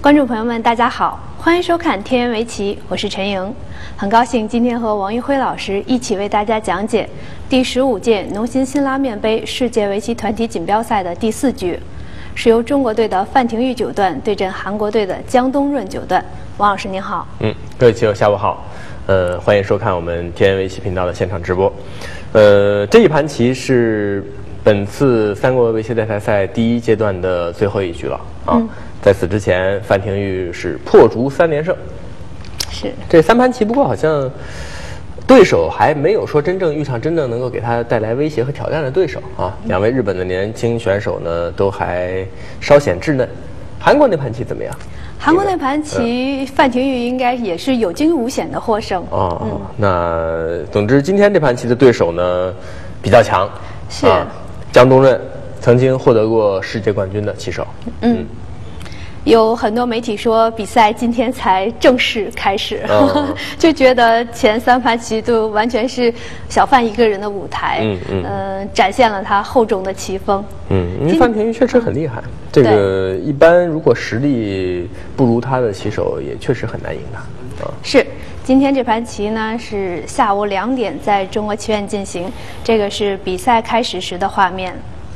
观众朋友们，大家好，欢迎收看天元围棋，我是陈莹。很高兴今天和王玉辉老师一起为大家讲解第15届农心辛拉面杯世界围棋团体锦标赛的第4局，是由中国队的范廷钰9段对阵韩国队的姜东润9段。王老师您好。 各位棋友下午好。欢迎收看我们天元围棋频道的现场直播。这一盘棋是本次三国围棋擂台赛第1阶段的最后一局了啊。在此之前，范廷钰是破竹3连胜。 是这3盘棋，不过好像对手还没有说遇上真正能够给他带来威胁和挑战的对手啊。2位日本的年轻选手呢，都还稍显稚嫩。韩国那盘棋怎么样？ 韩国那盘棋，范廷钰应该也是有惊无险的获胜。 那总之今天这盘棋的对手呢比较强， 是姜东润，曾经获得过世界冠军的棋手。 有很多媒体说比赛今天才正式开始，就觉得前3盘棋都完全是小范一个人的舞台，展现了他厚重的棋风。 因为范廷钰确实很厉害，这个一般如果实力不如他的棋手，也确实很难赢他。 是，今天这盘棋呢是下午2点在中国棋院进行，这个是比赛开始时的画面。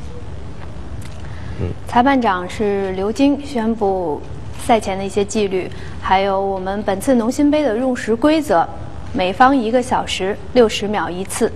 裁判长是刘晶，宣布赛前的一些纪律，还有我们本次农心杯的用时规则，每方1个小时，60秒1次。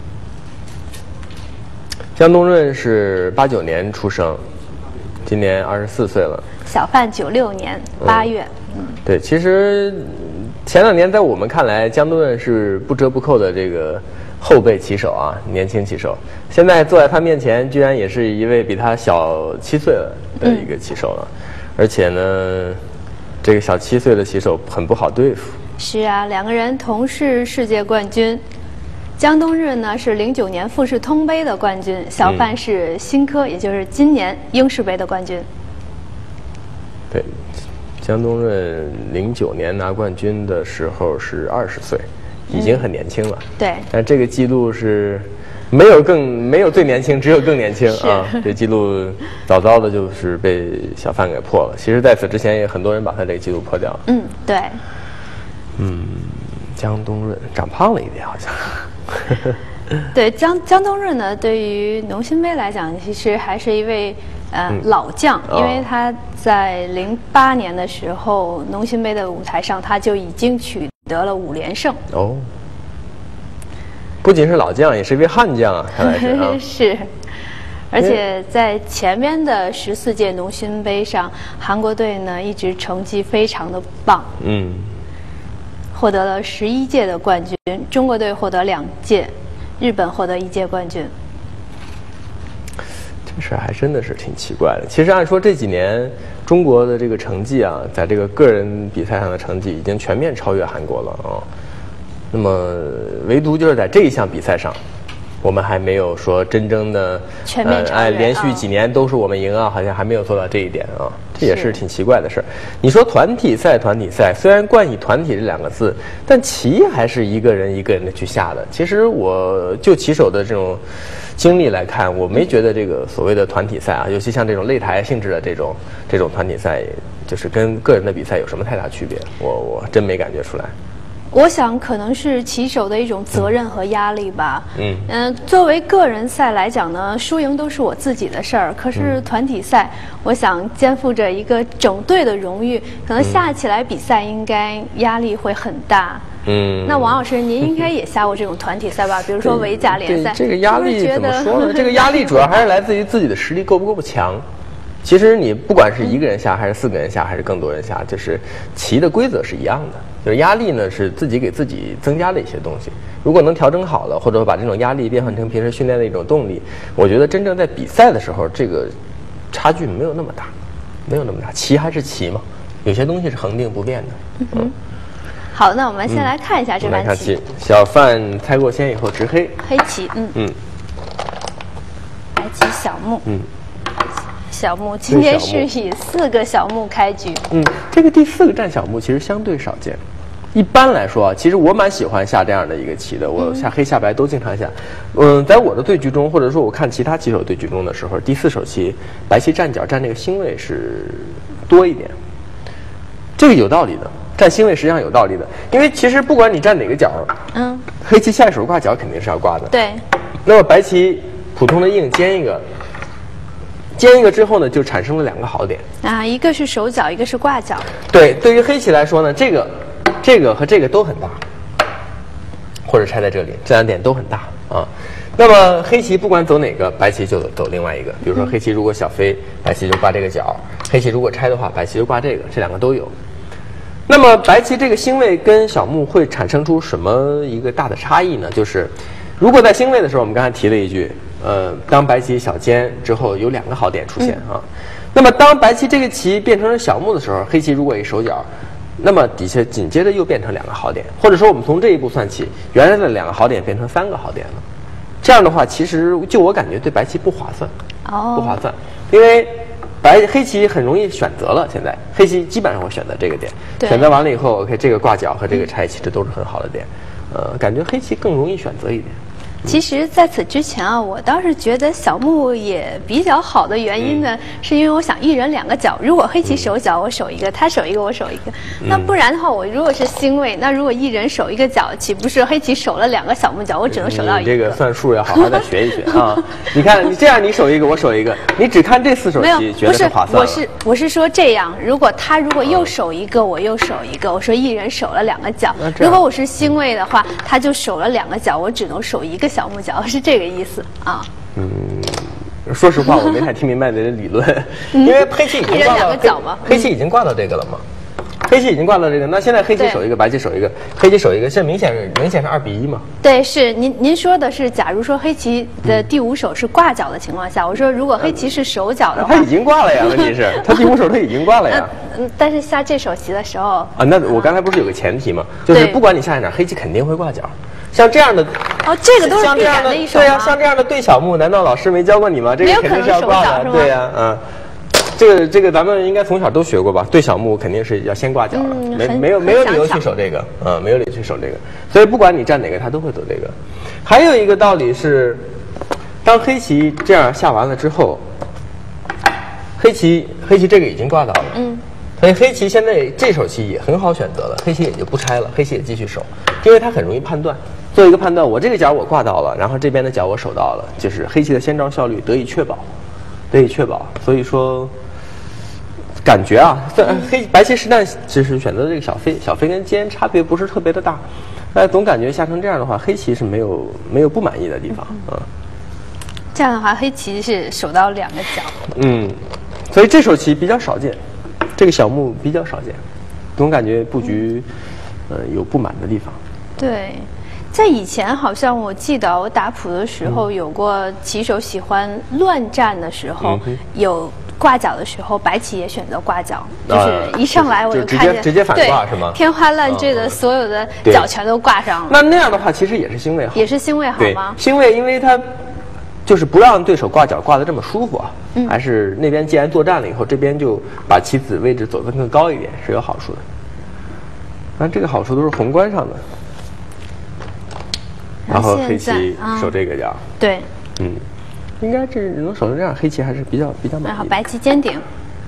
姜东润是89年出生，今年24岁了。 小范96年8月。 对，其实前2年在我们看来，姜东润是不折不扣的这个后辈棋手啊，年轻棋手。现在坐在他面前，居然也是一位比他小7岁的一个棋手了，而且呢，这个小7岁的棋手很不好对付。 是啊，2个人同是世界冠军。姜东润呢是09年富士通杯的冠军，小范是新科，也就是今年英式杯的冠军。 对，姜东润09年拿冠军的时候是20岁。已经很年轻了， 对， 但这个记录是没有最年轻，只有更年轻啊！这记录早早的就是被小范给破了。其实，在此之前也很多人把他这个记录破掉了。 对。 姜东润长胖了一点，好像。 对，姜东润呢，对于农心杯来讲，其实还是一位老将，因为他在08年的时候，农心杯的舞台上，他就已经取得了5连胜。 不仅是老将，也是一位悍将啊，看来是是，而且在前面的14届农心杯上，韩国队呢一直成绩非常的棒，获得了11届的冠军，中国队获得2届，日本获得1届冠军。 这事还真的是挺奇怪的。其实按说这几年中国的这个成绩啊，在这个个人比赛上的成绩已经全面超越韩国了啊。那么唯独就是在这一项比赛上，我们还没有说真正的全面超越， 连续几年都是我们赢啊，好像还没有做到这一点啊。这也是挺奇怪的事儿。你说团体赛，虽然冠以团体这2个字，但棋还是一个人一个人的去下的。其实我就棋手的这种经历来看，我没觉得这个所谓的团体赛啊，尤其像这种擂台性质的这种团体赛，就是跟个人的比赛有什么太大区别？我真没感觉出来。 我想可能是棋手的一种责任和压力吧。作为个人赛来讲呢，输赢都是我自己的事儿。可是团体赛，我想肩负着一个整队的荣誉，可能下起来比赛应该压力会很大。那王老师，您应该也下过这种团体赛吧？比如说围甲联赛。 这个压力怎么说呢？这个压力主要还是来自于自己的实力够不强。其实你不管是1个人下，还是4个人下，还是更多人下，就是棋的规则是一样的。就是压力呢，是自己给自己增加的一些东西。如果能调整好了，或者说把这种压力变换成平时训练的一种动力，我觉得真正在比赛的时候，这个差距没有那么大，棋还是棋嘛，有些东西是恒定不变的。 好，那我们先来看一下这盘棋。 小范猜过先以后执黑棋，白棋小目，小目今天是以4个小目开局。 这个第4个占小目其实相对少见。一般来说啊，其实我蛮喜欢下这样的一个棋的，我下黑下白都经常下。在我的对局中，或者说我看其他棋手对局中的时候，第4手棋白棋站角占这个星位是多一点。 这个有道理的，占星位实际上有道理的，因为其实不管你站哪个角，黑棋下一手挂角肯定是要挂的。 对。 那么白棋普通的硬尖一个之后呢，就产生了2个好点啊，一个是手角，一个是挂角。 对，对于黑棋来说呢，这个和这个都很大，或者拆在这里，这2点都很大啊。那么黑棋不管走哪个，白棋就走另外一个。比如说黑棋如果小飞，白棋就挂这个角；黑棋如果拆的话，白棋就挂这个，这2个都有。那么白棋这个星位跟小目会产生出什么一个大的差异呢？就是如果在星位的时候，我们刚才提了一句，当白棋小尖之后有2个好点出现啊。那么当白棋这个棋变成了小目的时候，黑棋如果一手角，那么底下紧接着又变成2个好点，或者说我们从这一步算起，原来的2个好点变成3个好点了。这样的话，其实就我感觉对白棋不划算，不划算，因为黑棋很容易选择了。现在黑棋基本上会选择这个点，选择完了以后 ，OK， 这个挂角和这个拆其实都是很好的点，感觉黑棋更容易选择一点。 其实，在此之前啊，我倒是觉得小目也比较好的原因呢，是因为我想一人2个角。如果黑棋守角，我守一个；他守一个，我守一个。那不然的话，我如果是星位，那如果一人守一个角，岂不是黑棋守了2个小目角，我只能守到一个？ 你这个算数要好好再学一学啊！你看，你这样你守一个，我守一个，你只看这4手棋，觉得是划算了。 我是说这样，如果又守一个，我又守一个，我说一人守了2个角。如果我是星位的话，他就守了2个角，我只能守一个小目角，是这个意思啊。 说实话，我没太听明白你的理论，因为黑棋已经挂到黑棋已经挂到这个了嘛。黑棋已经挂到这个，那现在黑棋守一个，白棋守一个，黑棋守一个，这明显是2比1嘛？ 对，是您说的是，假如说黑棋的第5手是挂角的情况下，我说如果黑棋是守角的话， 他已经挂了呀，问题是他第5手他已经挂了呀。 但是下这手棋的时候啊， 那我刚才不是有个前提吗？就是不管你下在哪，黑棋肯定会挂角。像这样的这个都是必然的一手。 对呀，像这样的对小目，难道老师没教过你吗？这个肯定是要挂的，对呀，这个咱们应该从小都学过吧？对小目肯定是要先挂角的，没有理由去守这个，没有理由去守这个。所以不管你站哪个，他都会走这个。还有一个道理是，当黑棋这样下完了之后，黑棋这个已经挂到了，所以黑棋现在这手棋也很好选择了，黑棋也就不拆了，黑棋也继续守，因为它很容易判断。做一个判断，我这个角我挂到了，然后这边的角我守到了，就是黑棋的先招效率得以确保。所以说，感觉啊，白棋实战只是选择这个小飞跟尖差别不是特别的大，但总感觉下成这样的话，黑棋是没有不满意的地方啊。 这样的话，黑棋是守到2个角。 所以这手棋比较少见，这个小目比较少见，总感觉布局有不满的地方。 对。在以前，好像我记得我打谱的时候有过棋手喜欢乱战的时候，有挂角的时候，白棋也选择挂角，就是一上来我就看见直接反挂是吗？ 天花乱坠的所有的角全都挂上了。 那样的话，其实也是星位好， 也是星位好吗？ 星位因为它就是不让对手挂角挂得这么舒服啊，还是那边既然作战了以后，这边就把棋子位置走得更高一点是有好处的。那这个好处都是宏观上的。然后黑棋守这个角， 对， 应该这能守成这样，黑棋还是比较满意。 然后白棋尖顶，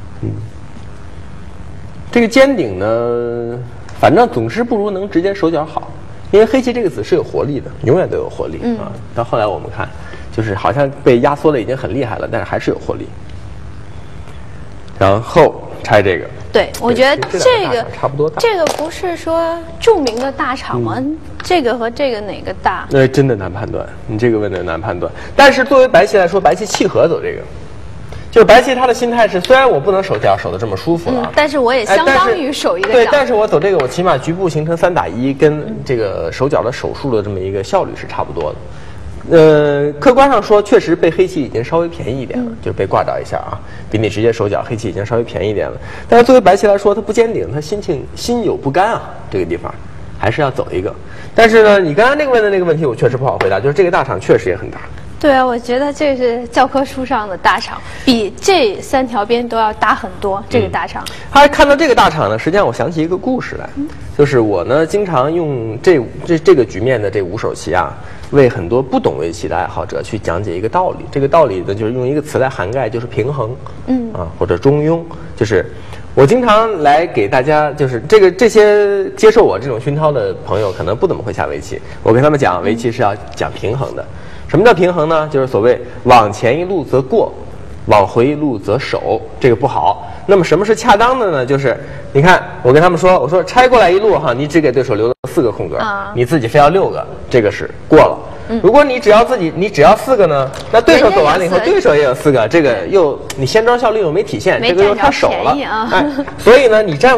这个尖顶呢，反正总是不如能直接手角好，因为黑棋这个子是有活力的，永远都有活力啊。到后来我们看，就是好像被压缩的已经很厉害了，但是还是有活力。然后拆这个。 对，我觉得这个差不多大。 这个不是说著名的大厂吗？这个和这个哪个大？ 真的难判断，你这个问的难判断。但是作为白棋来说，白棋契合走这个，就是白棋他的心态是，虽然我不能守角守得这么舒服了， 但是我也相当于守一个角。 对，但是我走这个，我起码局部形成3打1，跟这个手角的手数的这么一个效率是差不多的。客观上说，确实被黑棋已经稍微便宜一点了，就是被挂角一下啊，比你直接手角黑棋已经稍微便宜一点了。但是作为白棋来说，它不尖顶，它心有不甘啊，这个地方还是要走一个。但是呢，你刚刚问的那个问题，我确实不好回答，就是这个大厂确实也很大。 对啊，我觉得这是教科书上的大厂，比这3条边都要大很多。这个大厂， 看到这个大厂呢，实际上我想起一个故事来，就是我呢经常用这个局面的这5手棋啊，为很多不懂围棋的爱好者去讲解一个道理。这个道理呢，就是用一个词来涵盖，就是平衡，或者中庸。就是我经常来给大家，就是这些接受我这种熏陶的朋友，可能不怎么会下围棋。我跟他们讲，围棋是要讲平衡的。什么叫平衡呢？就是所谓往前一路则过，往回一路则守，这个不好。那么什么是恰当的呢？就是你看，我跟他们说，我说拆过来一路哈，你只给对手留了4个空格，你自己非要6个，这个是过了。如果你只要4个呢，那对手走完了以后，对手也有4个，这个又你先招效率又没体现，这个又他守了，哎，所以呢，你占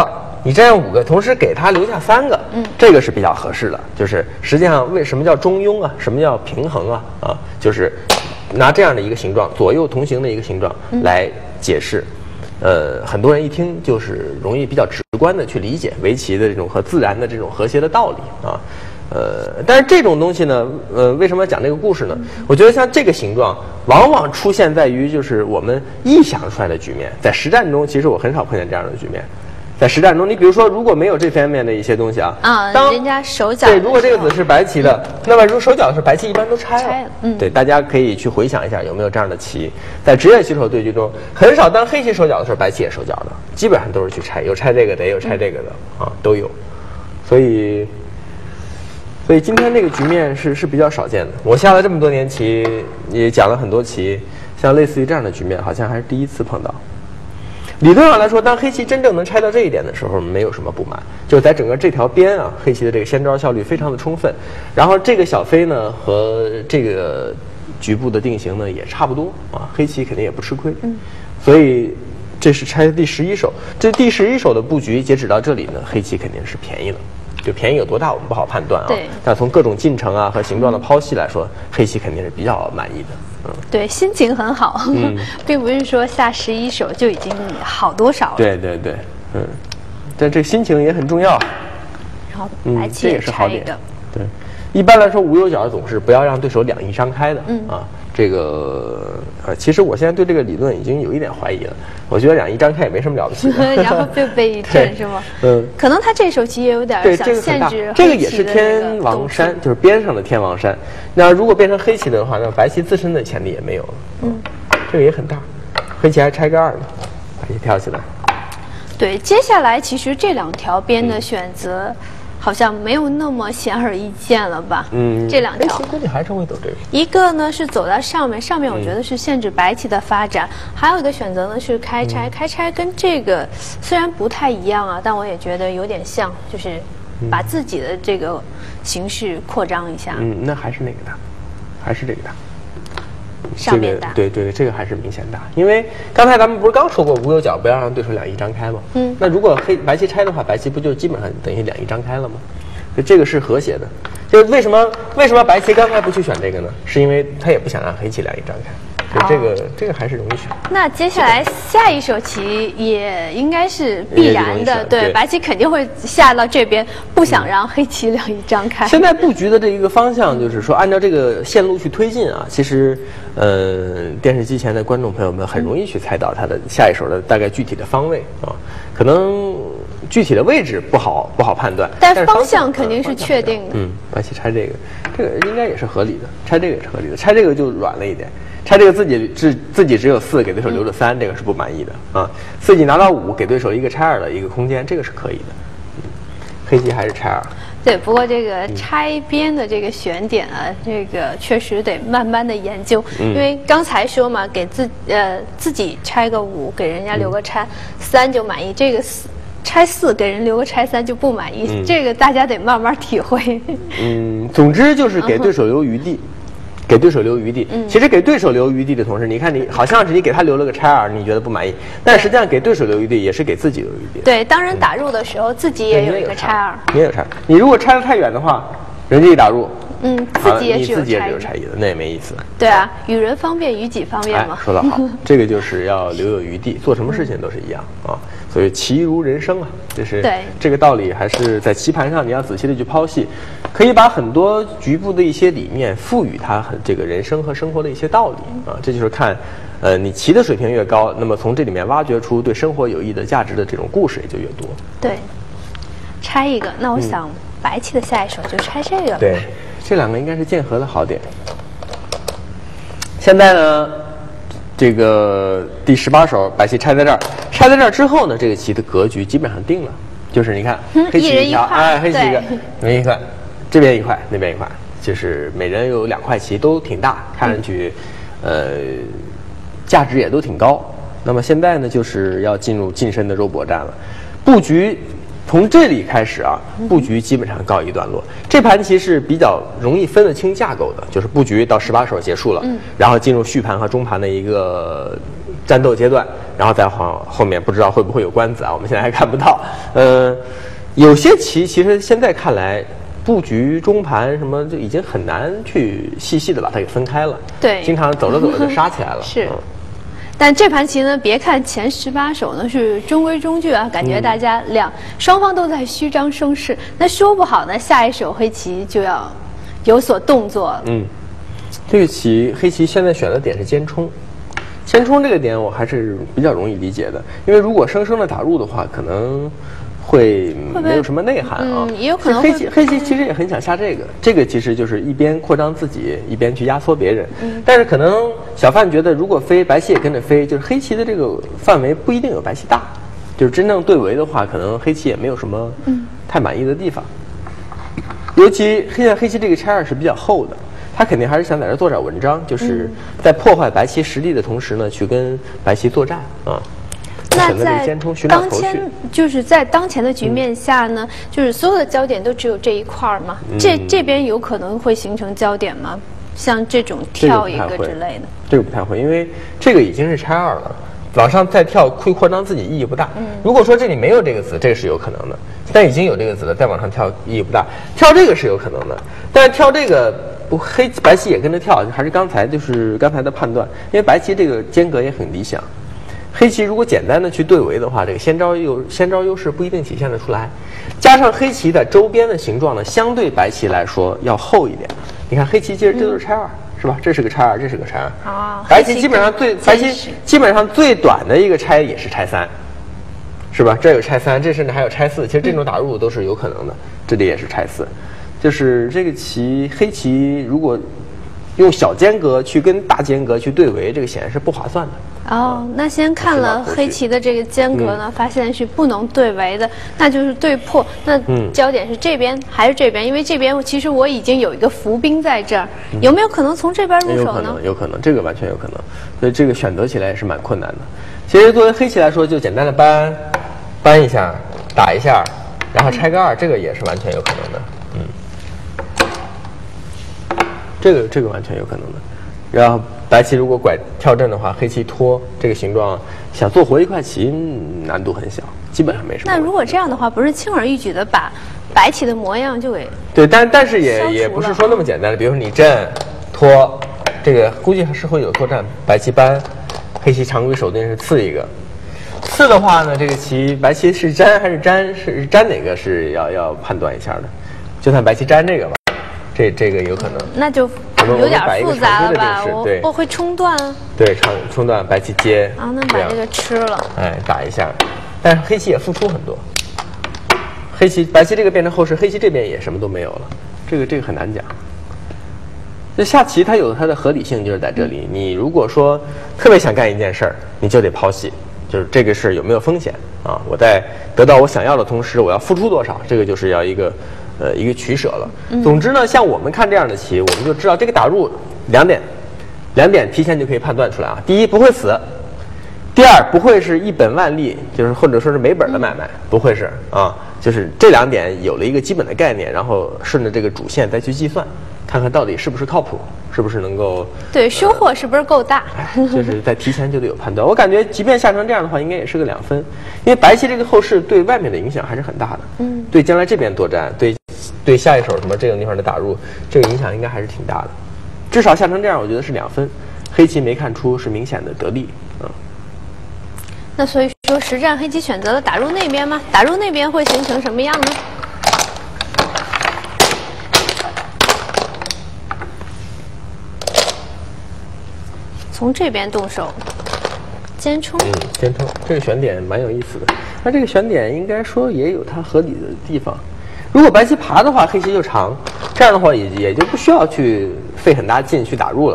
5个，同时给他留下3个，这个是比较合适的。就是实际上为什么叫中庸啊？什么叫平衡啊？啊，就是拿这样的一个形状，左右同行的一个形状来解释。很多人一听就是容易比较直观的去理解围棋的这种和自然的这种和谐的道理啊。但是这种东西呢，为什么要讲这个故事呢？我觉得像这个形状，往往出现在于就是我们臆想出来的局面，在实战中，其实我很少碰见这样的局面。在实战中，你比如说，如果没有这方面的一些东西当人家手脚对，如果这个子是白棋的，那么如果手脚的是白棋，一般都拆了。对，大家可以去回想一下有没有这样的棋，在职业棋手对局中，很少当黑棋手脚的时候，白棋也手脚的，基本上都是去拆，有拆这个的，也有拆这个的都有。所以今天这个局面是比较少见的。我下了这么多年棋，也讲了很多棋，像类似于这样的局面，好像还是第一次碰到。理论上来说，当黑棋真正能拆到这一点的时候，没有什么不满。就是在整个这条边黑棋的这个先招效率非常的充分，然后这个小飞呢和这个局部的定型呢也差不多黑棋肯定也不吃亏。所以这是拆第11手，这第11手的布局截止到这里呢，黑棋肯定是便宜了。就便宜有多大我们不好判断但从各种进程和形状的剖析来说，黑棋肯定是比较满意的。 对，心情很好，并不是说下11手就已经好多少了。 对，但这心情也很重要。 然后白棋也拆一个。 对，一般来说无忧角总是不要让对手两翼张开的这个其实我现在对这个理论已经有一点怀疑了。我觉得两翼张开也没什么了不起的。 然后被一震是吗？可能他这手棋也有点想限制。 这个也是天王山，就是边上的天王山。那如果变成黑棋的话，那白棋自身的潜力也没有了。这个也很大，黑棋还拆个2呢，白棋跳起来。 对，接下来其实这2条边的选择。好像没有那么显而易见了吧？这2条估计还是会走这个。 一个呢是走到上面我觉得是限制白棋的发展，还有一个选择呢是开拆。开拆跟这个虽然不太一样但我也觉得有点像，就是把自己的这个形式扩张一下。 那还是那个大，还是这个大。 上面大， 对，这个还是明显大，因为刚才咱们不是刚说过无忧角不要让对手两翼张开吗？那如果白棋拆的话，白棋不就基本上等于两翼张开了吗？所以这个是和谐的。就是为什么白棋刚才不去选这个呢？是因为他也不想让黑棋两翼张开。这个还是容易选。 那接下来下一手棋也应该是必然的，对，白棋肯定会下到这边，不想让黑棋两翼张开。 现在布局的这一个方向就是说，按照这个线路去推进其实电视机前的观众朋友们很容易去猜到它的下一手的大概具体的方位可能具体的位置不好判断， 但方向肯定是确定的。 白棋拆这个应该也是合理的，拆这个也是合理的，拆这个就软了一点。拆这个自己只有4，给对手留了3，这个是不满意的自己拿到5，给对手一个拆2的一个空间，这个是可以的。黑棋还是拆2。 对，不过这个拆边的这个选点这个确实得慢慢的研究，因为刚才说嘛，给自己拆个5，给人家留个拆3就满意，这个拆4给人留个拆3就不满意，这个大家得慢慢体会。 总之就是给对手留余地。给对手留余地，其实给对手留余地的同时，你看你好像是你给他留了个拆2，你觉得不满意，但实际上给对手留余地也是给自己留余地。 对，当人打入的时候，自己也有一个拆2。 也有拆，你如果拆得太远的话，人家一打入， 自己也是有差异的，那也没意思。 对啊，与人方便，与己方便嘛。 说得好，这个就是要留有余地，做什么事情都是一样所以棋如人生就是这个道理，还是在棋盘上你要仔细的去剖析，可以把很多局部的一些理念赋予它这个人生和生活的一些道理这就是看你棋的水平越高，那么从这里面挖掘出对生活有益的价值的这种故事也就越多。 对，拆一个，那我想白棋的下一手就拆这个。 对，这2个应该是剑合的好点。现在呢， 这个第18手白棋拆在这儿，拆在这儿之后呢，这个棋的格局基本上定了，就是你看黑棋一条，哎，黑棋一个，你们一块，这边一块，那边一块，就是每人有2块棋，都挺大，看上去，价值也都挺高。那么现在呢，就是要进入近身的肉搏战了，布局。从这里开始啊，布局基本上告一段落。这盘棋是比较容易分得清架构的，就是布局到18手结束了，然后进入续盘和中盘的一个战斗阶段，然后再往后面不知道会不会有官子啊，我们现在还看不到。有些棋其实现在看来，布局中盘什么就已经很难去细的把它给分开了。 对， 经常走着走着就杀起来了。 是。但这盘棋呢，别看前18手呢是中规中矩啊，感觉大家双方都在虚张声势。那说不好呢，下一手黑棋就要有所动作了。 这个棋黑棋现在选的点是尖冲，尖冲这个点我还是比较容易理解的，因为如果生生的打入的话，可能会没有什么内涵啊。 也有可能黑棋其实也很想下这个其实就是一边扩张自己，一边去压缩别人。但是可能小范觉得，如果飞白棋也跟着飞，就是黑棋的这个范围不一定有白棋大，就是真正对围的话，可能黑棋也没有什么太满意的地方。尤其现在黑棋这个拆2是比较厚的，他肯定还是想在这做点文章，就是在破坏白棋实力的同时呢，去跟白棋作战啊。 那在当前就是在当前的局面下呢，就是所有的焦点都只有这一块吗？这边有可能会形成焦点吗？像这种跳一个之类的， 这个不太会，因为这个已经是拆2了，往上再跳会扩张自己意义不大。如果说这里没有这个子，这个是有可能的，但已经有这个子了，再往上跳意义不大。跳这个是有可能的，但是跳这个白棋也跟着跳，还是刚才的判断，因为白棋这个间隔也很理想。黑棋如果简单的去对围的话，这个先招优势不一定体现得出来。加上黑棋的周边的形状呢，相对白棋来说要厚一点。你看黑棋其实这都是拆2，是吧？这是个拆2，这是个拆2。白棋基本上最短的一个拆也是拆3，是吧？这有拆3，这甚至还有拆4。其实这种打入都是有可能的，这里也是拆4。就是这个棋，黑棋如果用小间隔去跟大间隔去对围，这个显然是不划算的。 那先看了黑棋的这个间隔呢，发现是不能对围的，那就是对破。那焦点是这边还是这边？因为这边其实我已经有一个伏兵在这儿，有没有可能从这边入手呢？ 有可能，这个完全有可能。所以这个选择起来也是蛮困难的。其实作为黑棋来说，就简单的搬一下，打一下，然后拆个2，这个也是完全有可能的。这个完全有可能的。然后白棋如果跳阵的话，黑棋拖这个形状，想做活一块棋难度很小，基本上没什么。 那如果这样的话，不是轻而易举的把白棋的模样就给对，但是也不是说那么简单的。比如说你阵拖，这个估计还是会有作战。白棋搬，黑棋常规手段是刺一个。刺的话呢，这个棋白棋是粘还是粘哪个是要判断一下的。就算白棋粘这个吧，这个有可能。 那就有点复杂了吧？我会冲断啊。 对，冲断白棋接。 那把这个吃了。 打一下，但是黑棋也付出很多。白棋这个变成后势，黑棋这边也什么都没有了。这个很难讲。这下棋它有它的合理性，就是在这里。你如果说特别想干一件事儿，你就得抛弃，就是这个事儿有没有风险啊？我在得到我想要的同时，我要付出多少？这个就是要一个取舍了。总之呢，像我们看这样的棋，我们就知道这个打入两点提前就可以判断出来啊。第一，不会死；第二，不会是一本万利，就是或者说是没本的买卖，不会是啊。就是这2点有了一个基本的概念，然后顺着这个主线再去计算，看看到底是不是靠谱，是不是能够对收获是不是够大。 就是在提前就得有判断。我感觉即便下成这样的话，应该也是个2分，因为白棋这个后势对外面的影响还是很大的。对将来这边作战，对下一手什么这个地方的打入，这个影响应该还是挺大的。至少下成这样，我觉得是2分。黑棋没看出是明显的得利。 那所以说实战黑棋选择了打入那边吗？打入那边会形成什么样呢？从这边动手，尖冲。 尖冲这个选点蛮有意思的。那这个选点应该说也有它合理的地方。如果白棋爬的话，黑棋就长，这样的话也就不需要去费很大劲去打入了。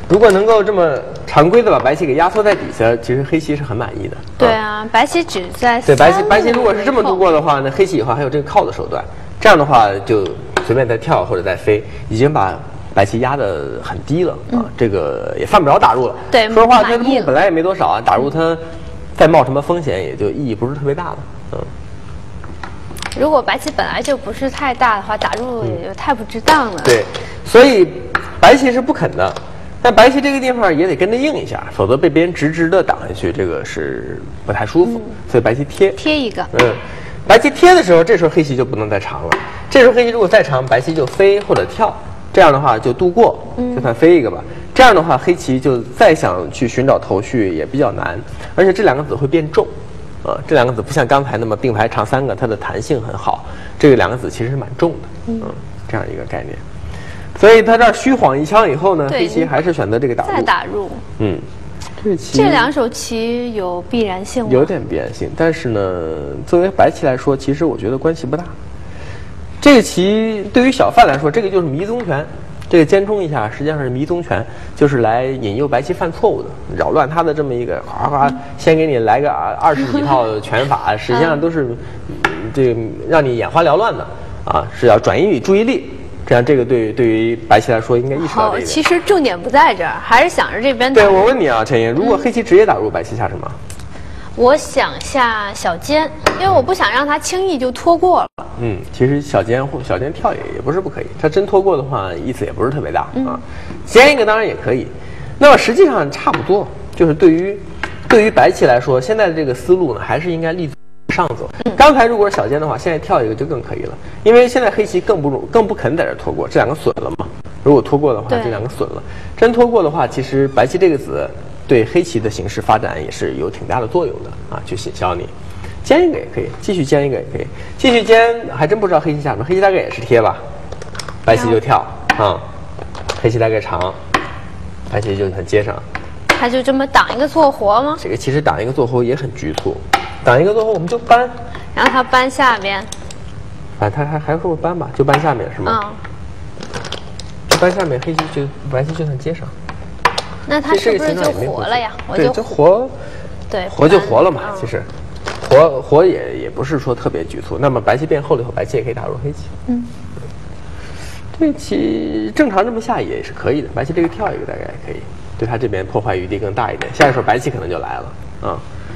如果能够这么常规的把白棋给压缩在底下，其实黑棋是很满意的。 对啊，白棋只在对白棋如果是这么度过的话，那黑棋以后还有这个靠的手段，这样的话就随便再跳或者再飞，已经把白棋压得很低了啊，这个也犯不着打入了。 对， 说实话，这路本来也没多少啊，打入它再冒什么风险，也就意义不是特别大了。 如果白棋本来就不是太大的话，打入也就太不值当了。 对，所以白棋是不肯的，但白棋这个地方也得跟着硬一下，否则被别人直直的挡下去，这个是不太舒服。所以白棋贴一个。 白棋贴的时候，这时候黑棋就不能再长了。这时候黑棋如果再长，白棋就飞或者跳，这样的话就度过，就算飞一个吧。这样的话，黑棋就再想去寻找头绪也比较难，而且这两个子会变重。这两个子不像刚才那么并排长3个，它的弹性很好。这个两个子其实是蛮重的，这样一个概念。所以它这儿虚晃一枪以后呢，黑棋还是选择这个打入。 再打入。这两手棋有必然性吗？ 有点必然性，但是呢，作为白棋来说，其实我觉得关系不大。这个棋对于小范来说，这个就是迷踪拳。这个尖冲一下，实际上是迷踪拳，就是来引诱白棋犯错误的，扰乱他的这么一个哗哗，先给你来个20几套拳法，实际上都是这个让你眼花缭乱的啊，是要转移你注意力。这样，这个对于白棋来说应该意识到这一点。 其实重点不在这儿，还是想着这边打。 对，我问你啊，陈英，如果黑棋直接打入，白棋下什么？ 我想下小尖，因为我不想让他轻易就拖过了。 其实小尖跳也不是不可以，他真拖过的话，意思也不是特别大啊。尖一个当然也可以，那么实际上差不多，就是对于白棋来说，现在的这个思路呢，还是应该立足上走。刚才如果是小尖的话，现在跳一个就更可以了，因为现在黑棋更不肯在这拖过，这两个损了嘛。如果拖过的话，这两个损了。真拖过的话，其实白棋这个子对黑棋的形势发展也是有挺大的作用的啊，去显消你。尖一个也可以，继续尖一个也可以，继续尖还真不知道黑棋下什么，黑棋大概也是贴吧，白棋就跳黑棋大概长，白棋就很接上。 他就这么挡一个做活吗？ 这个其实挡一个做活也很局促，挡一个做活我们就搬， 然后他搬下边。 他还说搬吧，就搬下面是吗？就搬下面，黑棋就白棋就算接上。 那他是不是就活了呀？ 对，就活， 对， 活就活了嘛。其实，活也不是说特别局促。那么白棋变厚了以后，白棋也可以打入黑棋。这棋正常这么下也是可以的。白棋这个跳一个大概也可以，对他这边破坏余地更大一点。下一手白棋可能就来了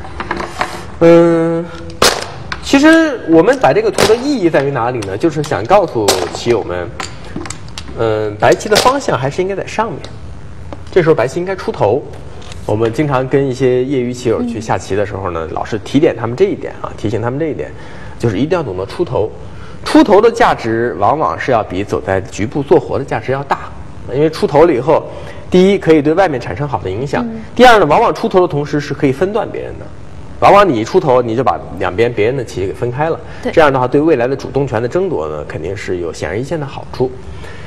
其实我们摆这个图的意义在于哪里呢？就是想告诉棋友们，白棋的方向还是应该在上面。这时候白棋应该出头。我们经常跟一些业余棋友去下棋的时候呢，老是提点他们这一点啊，提醒他们这一点，就是一定要懂得出头。出头的价值往往是要比走在局部做活的价值要大，因为出头了以后，第一可以对外面产生好的影响，第二呢，往往出头的同时是可以分段别人的。往往你一出头，你就把两边别人的棋给分开了，这样的话对未来的主动权的争夺呢，肯定是有显而易见的好处。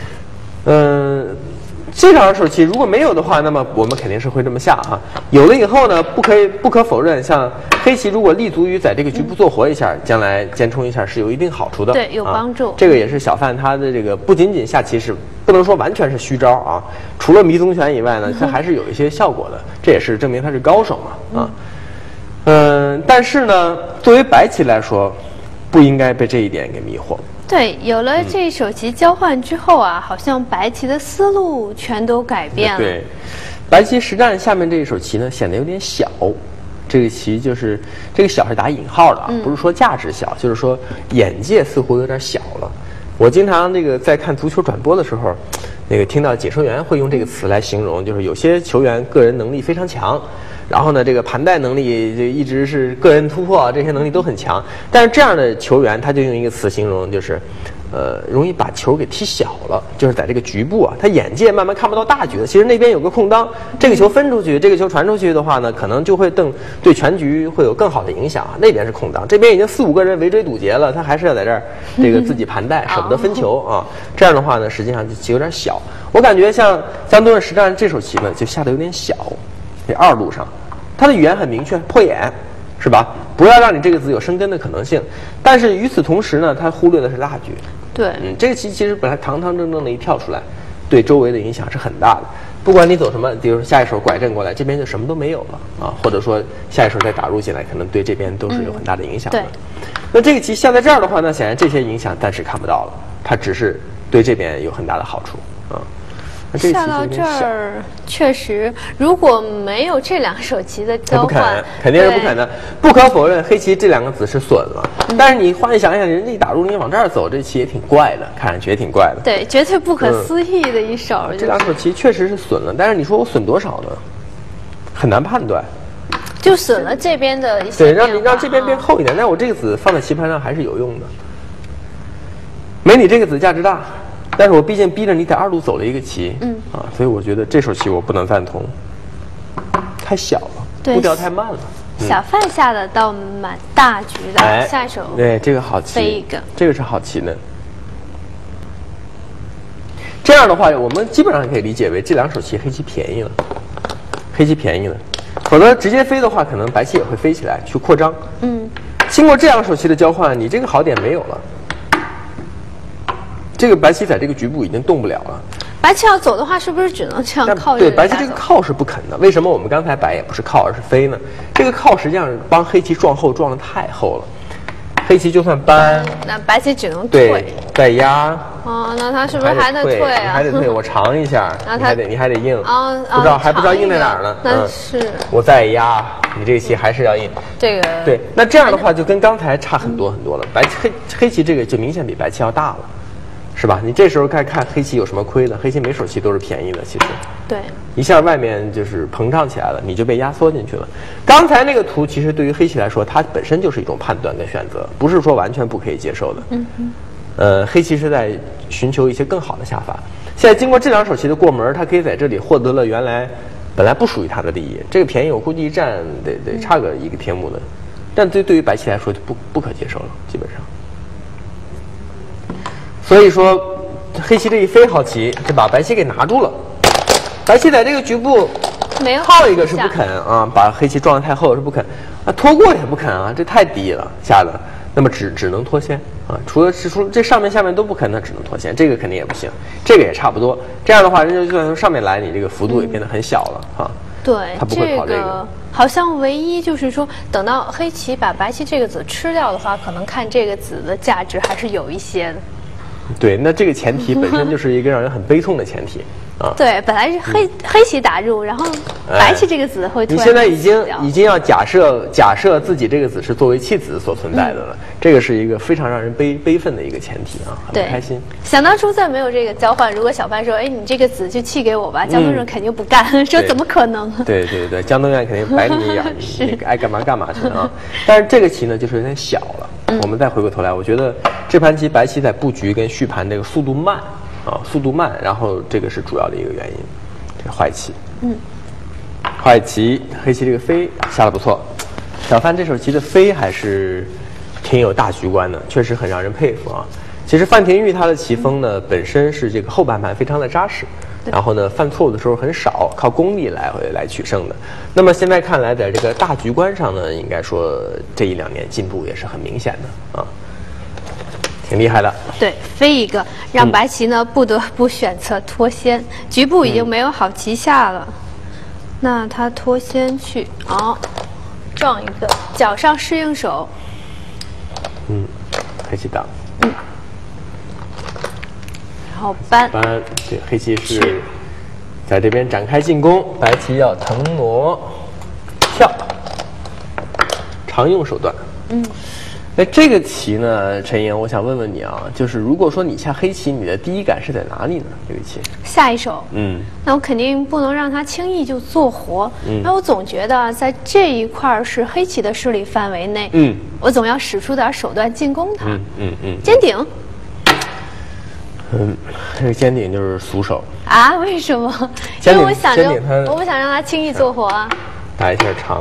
这两手棋如果没有的话，那么我们肯定是会这么下啊。有了以后呢，不可否认，像黑棋如果立足于在这个局部做活一下，将来尖冲一下是有一定好处的， 对，有帮助。 这个也是小范他的这个不仅仅下棋是不能说完全是虚招啊，除了迷踪拳以外呢，他还是有一些效果的，这也是证明他是高手嘛但是呢，作为白棋来说，不应该被这一点给迷惑。 对，有了这手棋交换之后啊，好像白棋的思路全都改变了。 对，白棋实战下面这一手棋呢，显得有点小。这个棋就是这个小是打引号的啊，不是说价值小，就是说眼界似乎有点小了。我经常在看足球转播的时候，听到解说员会用这个词来形容，就是有些球员个人能力非常强。然后呢，这个盘带能力就一直是个人突破，这些能力都很强。但是这样的球员，他就用一个词形容，就是，容易把球给踢小了。就是在这个局部啊，他眼界慢慢看不到大局了。其实那边有个空当，这个球分出去，这个球传出去的话呢，可能就会对全局会有更好的影响。那边是空当，这边已经4、5个人围追堵截了，他还是要在这儿自己盘带，舍不得分球啊。这样的话呢，实际上这棋有点小。我感觉像江多人实战这手棋呢，就下得有点小。这二路上，他的语言很明确，破眼，是吧？不要让你这个子有生根的可能性。但是与此同时呢，他忽略的是大局。 对， 这个棋其实本来堂堂正正的一跳出来， 对周围的影响是很大的。不管你走什么，比如说下一手拐震过来，这边就什么都没有了啊，或者说下一手再打入进来，可能对这边都是有很大的影响的。那这个棋下在这儿的话呢，显然这些影响暂时看不到了，它只是对这边有很大的好处啊。 下到这儿，确实，如果没有这2手棋的交换， 肯定是不可能。不可否认，黑棋这2个子是损了，但是你换一想想，人家一打入你往这儿走，这棋也挺怪的，看上去也挺怪的。 对，绝对不可思议的一手。 这2手棋确实是损了，但是你说我损多少呢？很难判断。 就损了这边的一些。 对，让这边变厚一点，但我这个子放在棋盘上还是有用的，没你这个子价值大。但是我毕竟逼着你在2路走了一个棋，所以我觉得这手棋我不能赞同，太小了，步调太慢了。 小范下的倒蛮大局的，下一手对这个好棋， 飞一个， 这个是好棋呢。这样的话，我们基本上可以理解为这2手棋黑棋便宜了，黑棋便宜了，否则直接飞的话，可能白棋也会飞起来去扩张。经过这2手棋的交换，你这个好点没有了。这个白棋在这个局部已经动不了了。 白棋要走的话，是不是只能这样靠？ 对，白棋这个靠是不肯的。为什么我们刚才白也不是靠，而是飞呢？这个靠实际上帮黑棋撞后撞得太厚了，黑棋就算搬， 那白棋只能退， 再压。 哦，那他是不是还得退啊？ 还得退，我尝一下，你还得硬。不知道硬在哪儿呢？ 那是我再压，你这个棋还是要硬。 这个对，那这样的话就跟刚才差很多很多了。黑棋这个就明显比白棋要大了。是吧？你这时候该看黑棋有什么亏的，黑棋每手棋都是便宜的，其实。 对。 一下外面就是膨胀起来了，你就被压缩进去了。刚才那个图其实对于黑棋来说，它本身就是一种判断跟选择，不是说完全不可以接受的。黑棋是在寻求一些更好的下法。现在经过这2手棋的过门，它可以在这里获得了原来本来不属于它的利益。这个便宜我估计一占得差个1个天目的，但对于白棋来说就不可接受了，基本上。所以说，黑棋这一飞好棋，就把白棋给拿住了。白棋在这个局部靠一个是不肯啊，把黑棋撞得太厚是不肯，拖过也不肯啊，这太低了下的，那么只能脱先啊。除了这上面下面都不肯，那只能脱先，这个肯定也不行，这个也差不多。这样的话，人家就算从上面来，你这个幅度也变得很小了啊。 对， 他不会跑这个。 好像唯一就是说，等到黑棋把白棋这个子吃掉的话，可能看这个子的价值还是有一些的。 对，那这个前提本身就是一个让人很悲痛的前提啊。 对，本来是黑棋打入，然后白棋这个子会突然你现在已经要假设自己这个子是作为弃子所存在的了，这个是一个非常让人悲愤的一个前提啊，很不开心。 想当初再没有这个交换，如果小范说，哎，你这个子就弃给我吧，江东人肯定不干，说怎么可能？ 对，江东院肯定白你一眼，你爱干嘛干嘛去啊。但是这个棋呢，就是有点小了。我们再回过头来，我觉得这盘棋白棋在布局跟续盘这个速度慢啊，然后这个是主要的一个原因。这个坏棋，坏棋，黑棋这个飞下得不错。小范这手棋的飞还是挺有大局观的，确实很让人佩服啊。其实范廷玉他的棋风呢，本身是这个后半盘非常的扎实，然后呢犯错误的时候很少，靠功力来取胜的。那么现在看来，在这个大局观上呢，应该说这1、2年进步也是很明显的啊，挺厉害的。 对，飞一个让白棋呢不得不选择脱先，局部已经没有好棋下了，那他脱先去，撞一个脚上适应手， 黑棋挡。 然后搬， 对，黑棋是在这边展开进攻，白棋要腾挪跳，常用手段。那这个棋呢，陈莹，我想问问你啊，就是如果说你下黑棋，你的第一感是在哪里呢？这个棋下一手，那我肯定不能让他轻易就做活。那我总觉得在这一块是黑棋的势力范围内，我总要使出点手段进攻他。尖顶。 这个尖顶就是俗手啊？为什么？因为我想着我不想让他轻易做活啊。 打一下长，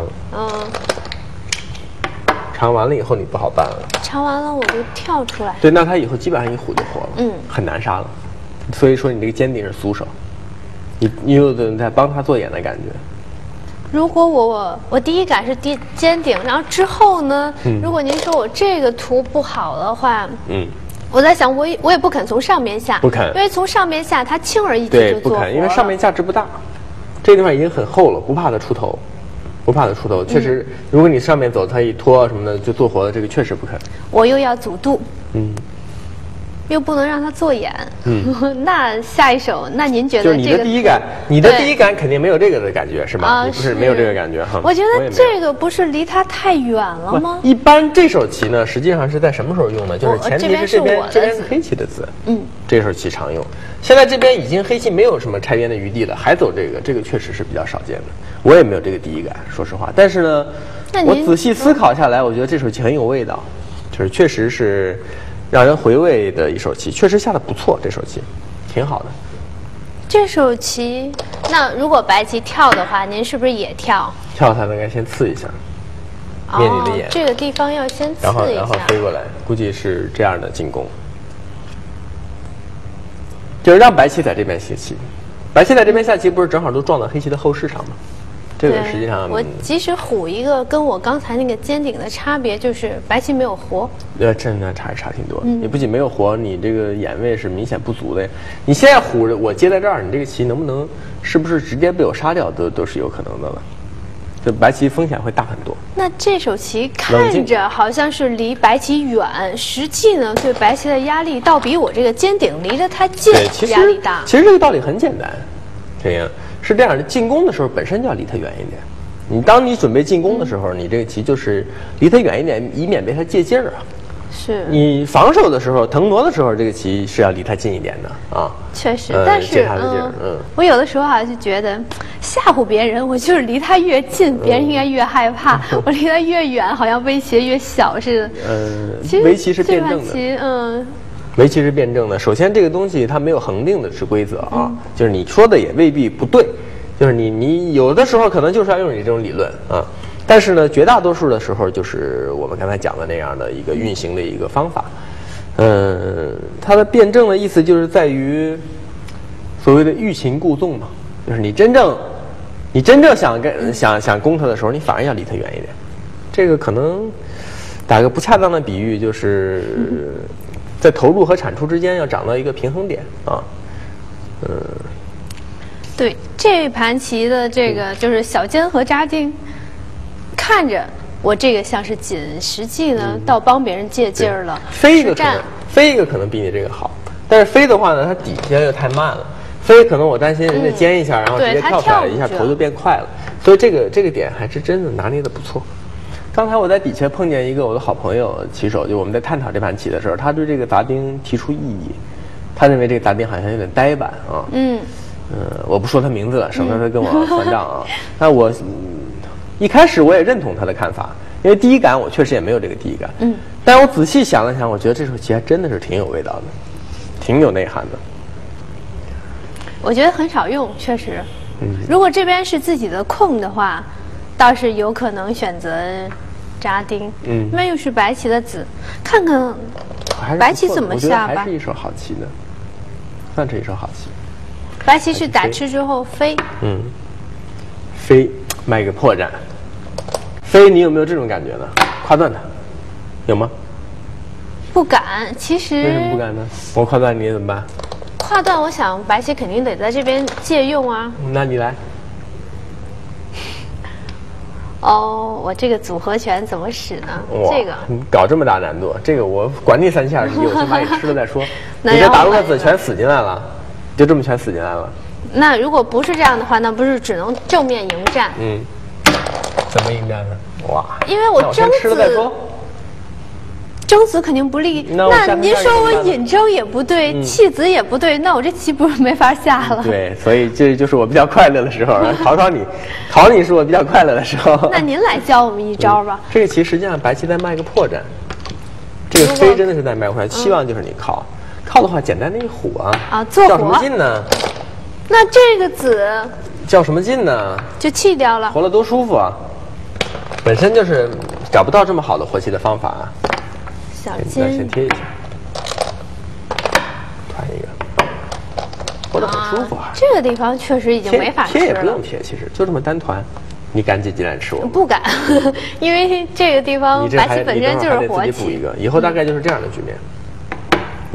长完了以后你不好办了。 长完了我就跳出来。 对，那他以后基本上一虎就活了，很难杀了。所以说你这个尖顶是俗手，你有种在帮他做眼的感觉。 如果我第一感是尖顶，然后之后呢，如果您说我这个图不好的话， 我在想，我也不肯从上面下， 不肯， 因为从上面下它轻而易举对， 就做活了。 不肯，因为上面价值不大，这个地方已经很厚了，不怕它出头，不怕它出头。确实，如果你上面走，它一拖什么的就做活了，这个确实不肯。 我又要阻度，又不能让它做眼，那下一手，那您觉得就是你的第一感，你的第一感肯定没有这个的感觉是吧？你不是没有这个感觉哈？ 我觉得这个不是离它太远了吗？ 一般这手棋呢，实际上是在什么时候用呢？就是前提是这边是黑棋的子，这手棋常用。现在这边已经黑棋没有什么拆边的余地了，还走这个确实是比较少见的。我也没有这个第一感，说实话。但是呢，我仔细思考下来，我觉得这手棋很有味道，就是确实是让人回味的一手棋，确实下的不错，这手棋挺好的。 这手棋，那如果白棋跳的话，您是不是也跳？ 跳它应该先刺一下，灭你的眼。 这个地方要先刺一下， 然后飞过来，估计是这样的进攻，就是让白棋在这边下棋，白棋在这边下棋不是正好都撞到黑棋的后势上吗？这个实际上， 我即使虎一个，跟我刚才那个尖顶的差别就是白棋没有活。 真的差挺多。你不仅没有活，你这个眼位是明显不足的。你现在虎我接在这儿，你这个棋能不能是不是直接被我杀掉，都是有可能的了。这白棋风险会大很多。 那这手棋看着好像是离白棋远，实际呢对白棋的压力倒比我这个尖顶离着它近压力大。 其实这个道理很简单，这样。是这样的，进攻的时候本身就要离它远一点。当你准备进攻的时候，你这个棋就是离它远一点，以免被它借劲儿啊。 是。你防守的时候，腾挪的时候，这个棋是要离它近一点的啊。 确实，但是我有的时候好像就觉得吓唬别人，我就是离他越近，别人应该越害怕；我离他越远，好像威胁越小似的。其实围棋是辩证的。围棋是辩证的。首先，这个东西它没有恒定的之规则啊，就是你说的也未必不对，就是你有的时候可能就是要用你这种理论啊，但是呢，绝大多数的时候就是我们刚才讲的那样的一个运行的一个方法。它的辩证的意思就是在于所谓的欲擒故纵嘛，就是你真正想攻它的时候，你反而要离它远一点。这个可能打个不恰当的比喻，就是在投入和产出之间要找到一个平衡点啊。 对，这盘棋的这个就是小尖和扎钉，看着我这个像是紧，实际呢倒帮别人借劲儿了。 飞一个可能比你这个好，但是飞的话呢，它底下又太慢了。飞可能我担心人家尖一下，然后直接跳出来，一下头就变快了。所以这个点还是真的拿捏的不错。刚才我在底下碰见一个我的好朋友棋手，就我们在探讨这盘棋的时候，他对这个杂兵提出异议，他认为这个杂兵好像有点呆板啊。我不说他名字了，省得他跟我算账啊。那我一开始我也认同他的看法，因为第一感我确实也没有这个第一感。但我仔细想了想，我觉得这手棋还真的是挺有味道的，挺有内涵的。 我觉得很少用，确实。如果这边是自己的空的话，倒是有可能选择扎钉。那又是白棋的子，看看白棋怎么下吧。 还是一手好棋的，算是一手好棋。 白棋是打吃之后飞。 飞卖个破绽。飞，你有没有这种感觉呢？跨断它，有吗？ 不敢，其实。 为什么不敢呢？我跨断你怎么办？ 跨断，我想白棋肯定得在这边借用啊。 那你来。 我这个组合拳怎么使呢？这个搞这么大难度，这个我管你3七21，我先把你吃了再说。你这打入个子全死进来了，就这么全死进来了。 那如果不是这样的话，那不是只能正面迎战？ 怎么迎战呢？哇！ 因为我争子。争子肯定不利，那您说我引争也不对，弃子也不对，那我这棋不是没法下了？ 对，所以这就是我比较快乐的时候，考你是我比较快乐的时候。 那您来教我们一招吧。 这个棋实际上白棋在卖个破绽，这个飞真的是在卖破绽，期望就是你靠的话，简单的一虎做叫什么劲呢？ 那这个子叫什么劲呢？就弃掉了， 活了多舒服啊！本身就是找不到这么好的活棋的方法啊。 小尖先贴一下，团一个，活得很舒服啊。 这个地方确实已经没法吃了。 贴也不用贴，其实就这么单团，你敢进来吃我？ 不敢，因为这个地方白棋本身就是活棋。 补一个，以后大概就是这样的局面。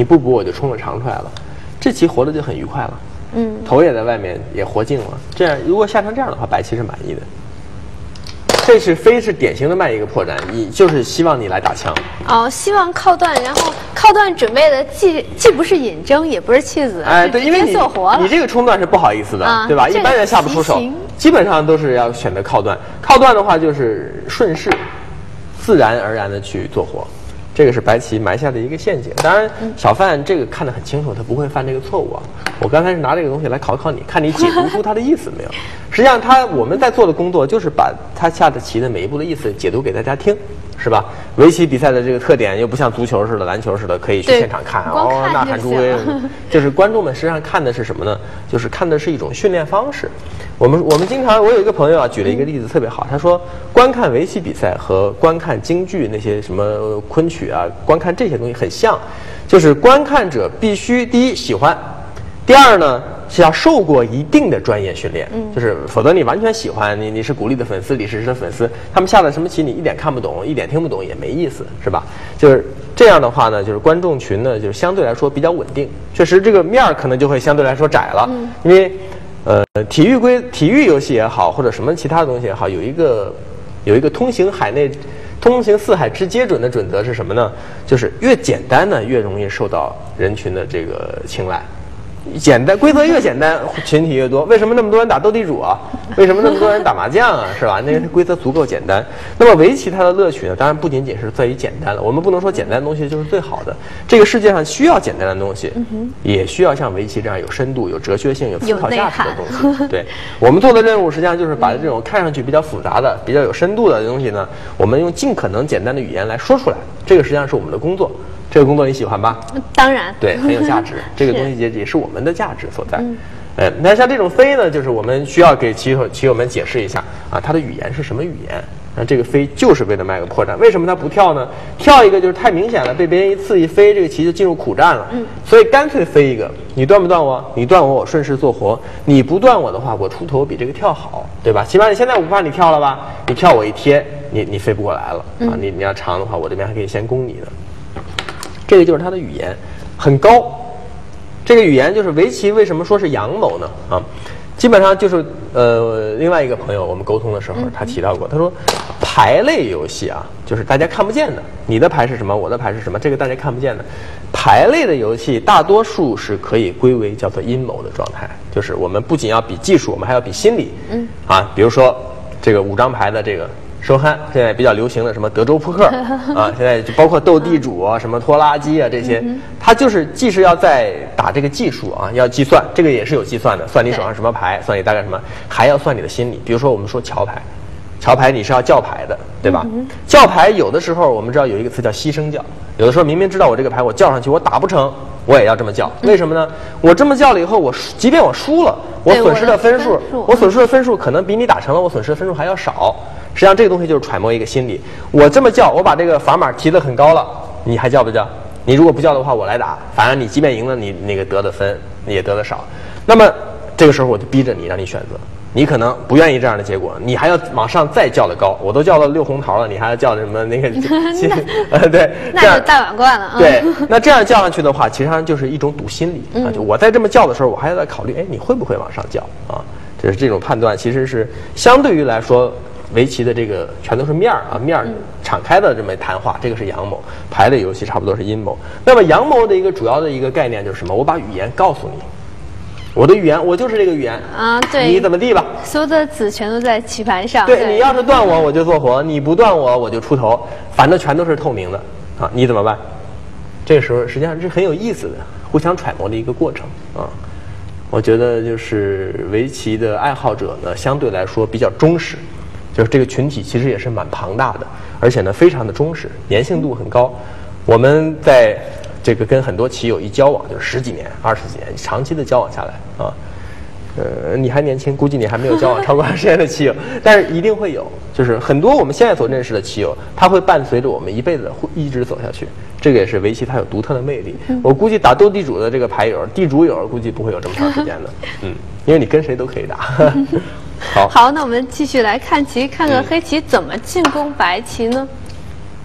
你不补我就冲着长出来了，这棋活的就很愉快了。头也在外面也活静了。这样如果下成这样的话，白棋是满意的。这是飞是典型的卖一个破绽，就是希望你来打枪。 哦，希望靠断，然后靠断准备的既不是引征，也不是弃子， 对，因为你这个冲断是不好意思的，对吧？一般人下不出手，基本上都是要选择靠断。靠断的话就是顺势，自然而然的去做活。这个是白棋埋下的一个陷阱。当然，小范这个看得很清楚，他不会犯这个错误啊。我刚才是拿这个东西来考考你，看你解读出他的意思没有。实际上我们在做的工作就是把他下的棋的每一步的意思解读给大jaa听，是吧？围棋比赛的这个特点又不像足球似的、篮球似的，可以去现场看呐喊助威。就是观众们实际上看的是什么呢？就是看的是一种训练方式。我们经常，我有一个朋友啊，举了一个例子特别好，他说观看围棋比赛和观看京剧那些什么昆曲啊，观看这些东西很像，就是观看者必须第一喜欢，第二呢是要受过一定的专业训练，就是否则你完全喜欢你是古力的粉丝、李世石的粉丝，他们下的什么棋你一点看不懂、一点听不懂也没意思，是吧？就是这样的话呢，就是观众群呢就是相对来说比较稳定，确实这个面儿可能就会相对来说窄了，因为体育游戏也好，或者什么其他的东西也好，有一个通行四海之皆准的准则是什么呢？就是越简单呢越容易受到人群的这个青睐。规则越简单，群体越多。为什么那么多人打斗地主啊？为什么那么多人打麻将啊？是吧？那个规则足够简单。那么围棋它的乐趣呢，当然不仅仅是在于简单了。我们不能说简单的东西就是最好的。这个世界上需要简单的东西，也需要像围棋这样有深度、有哲学性、有思考价值的东西。对，我们做的任务实际上就是把这种看上去比较复杂的、比较有深度的东西呢，我们用尽可能简单的语言来说出来。这个实际上是我们的工作。这个工作你喜欢吧？ 当然， 对，很有价值。这个东西也是我们的价值所在。那像这种飞呢，就是我们需要给棋友们解释一下啊，它的语言是什么语言？那这个飞就是为了卖个破绽。为什么它不跳呢？跳一个就是太明显了，被别人一刺一飞，这个棋就进入苦战了。所以干脆飞一个，你断不断我？你断我，我顺势做活；你不断我的话，我出头比这个跳好，对吧？起码你现在我不怕你跳了吧？你跳我一贴，你飞不过来了啊！你要长的话，我这边还可以先攻你的。这个就是它的语言，很高。这个语言就是围棋为什么说是阳谋呢？啊，基本上就是另外一个朋友我们沟通的时候，他提到过，他说牌类游戏啊，就是大家看不见的，你的牌是什么，我的牌是什么，这个大家看不见的。牌类的游戏大多数是可以归为叫做阴谋的状态，就是我们不仅要比技术，我们还要比心理。比如说这个5张牌的这个。收憨现在比较流行的什么德州扑克啊，现在就包括斗地主啊、什么拖拉机啊这些，它就是既是要在打这个技术啊，要计算，这个也是有计算的，算你手上什么牌，算你大概什么，还要算你的心理。比如说我们说桥牌你是要叫牌的，对吧？叫牌有的时候我们知道有一个词叫牺牲叫，有的时候明明知道我这个牌我叫上去我打不成，我也要这么叫，为什么呢？我这么叫了以后，即便我输了，我损失的分数可能比你打成了我损失的分数还要少。实际上这个东西就是揣摩一个心理，我这么叫，我把这个砝码提得很高了，你还叫不叫？你如果不叫的话，我来打，反正你即便赢了，你那个得的分你也得的少。那么这个时候我就逼着你，让你选择，你可能不愿意这样的结果，你还要往上再叫的高，我都叫了6红桃了，你还要叫什么那个对， 那就大碗罐了。 对，那这样叫上去的话，其实上就是一种赌心理啊。就我在这么叫的时候，我还要再考虑，你会不会往上叫啊？就是这种判断，其实是相对于来说。围棋的这个全都是面儿敞开的这么谈话，这个是阳谋。牌类游戏差不多是阴谋。那么阳谋的一个主要的一个概念就是什么？我把语言告诉你，我的语言我就是这个语言啊，对， 你怎么地吧？ 所有的子全都在棋盘上。 对，你要是断我就做活，你不断我就出头，反正全都是透明的啊，你怎么办？这个时候实际上是很有意思的，互相揣摩的一个过程啊。我觉得就是围棋的爱好者呢，相对来说比较忠实。就是这个群体其实也是蛮庞大的，而且呢非常的忠实，粘性度很高。我们在这个跟很多棋友一交往，就是10几年、20几年，长期的交往下来啊。你还年轻，估计你还没有交往超过20年的棋友，但是一定会有。就是很多我们现在所认识的棋友，他会伴随着我们一辈子一直走下去。这个也是围棋它有独特的魅力。我估计打斗地主的这个牌友、地主友，估计不会有这么长时间的。因为你跟谁都可以打。 好，那我们继续来看棋，看看黑棋怎么进攻白棋呢？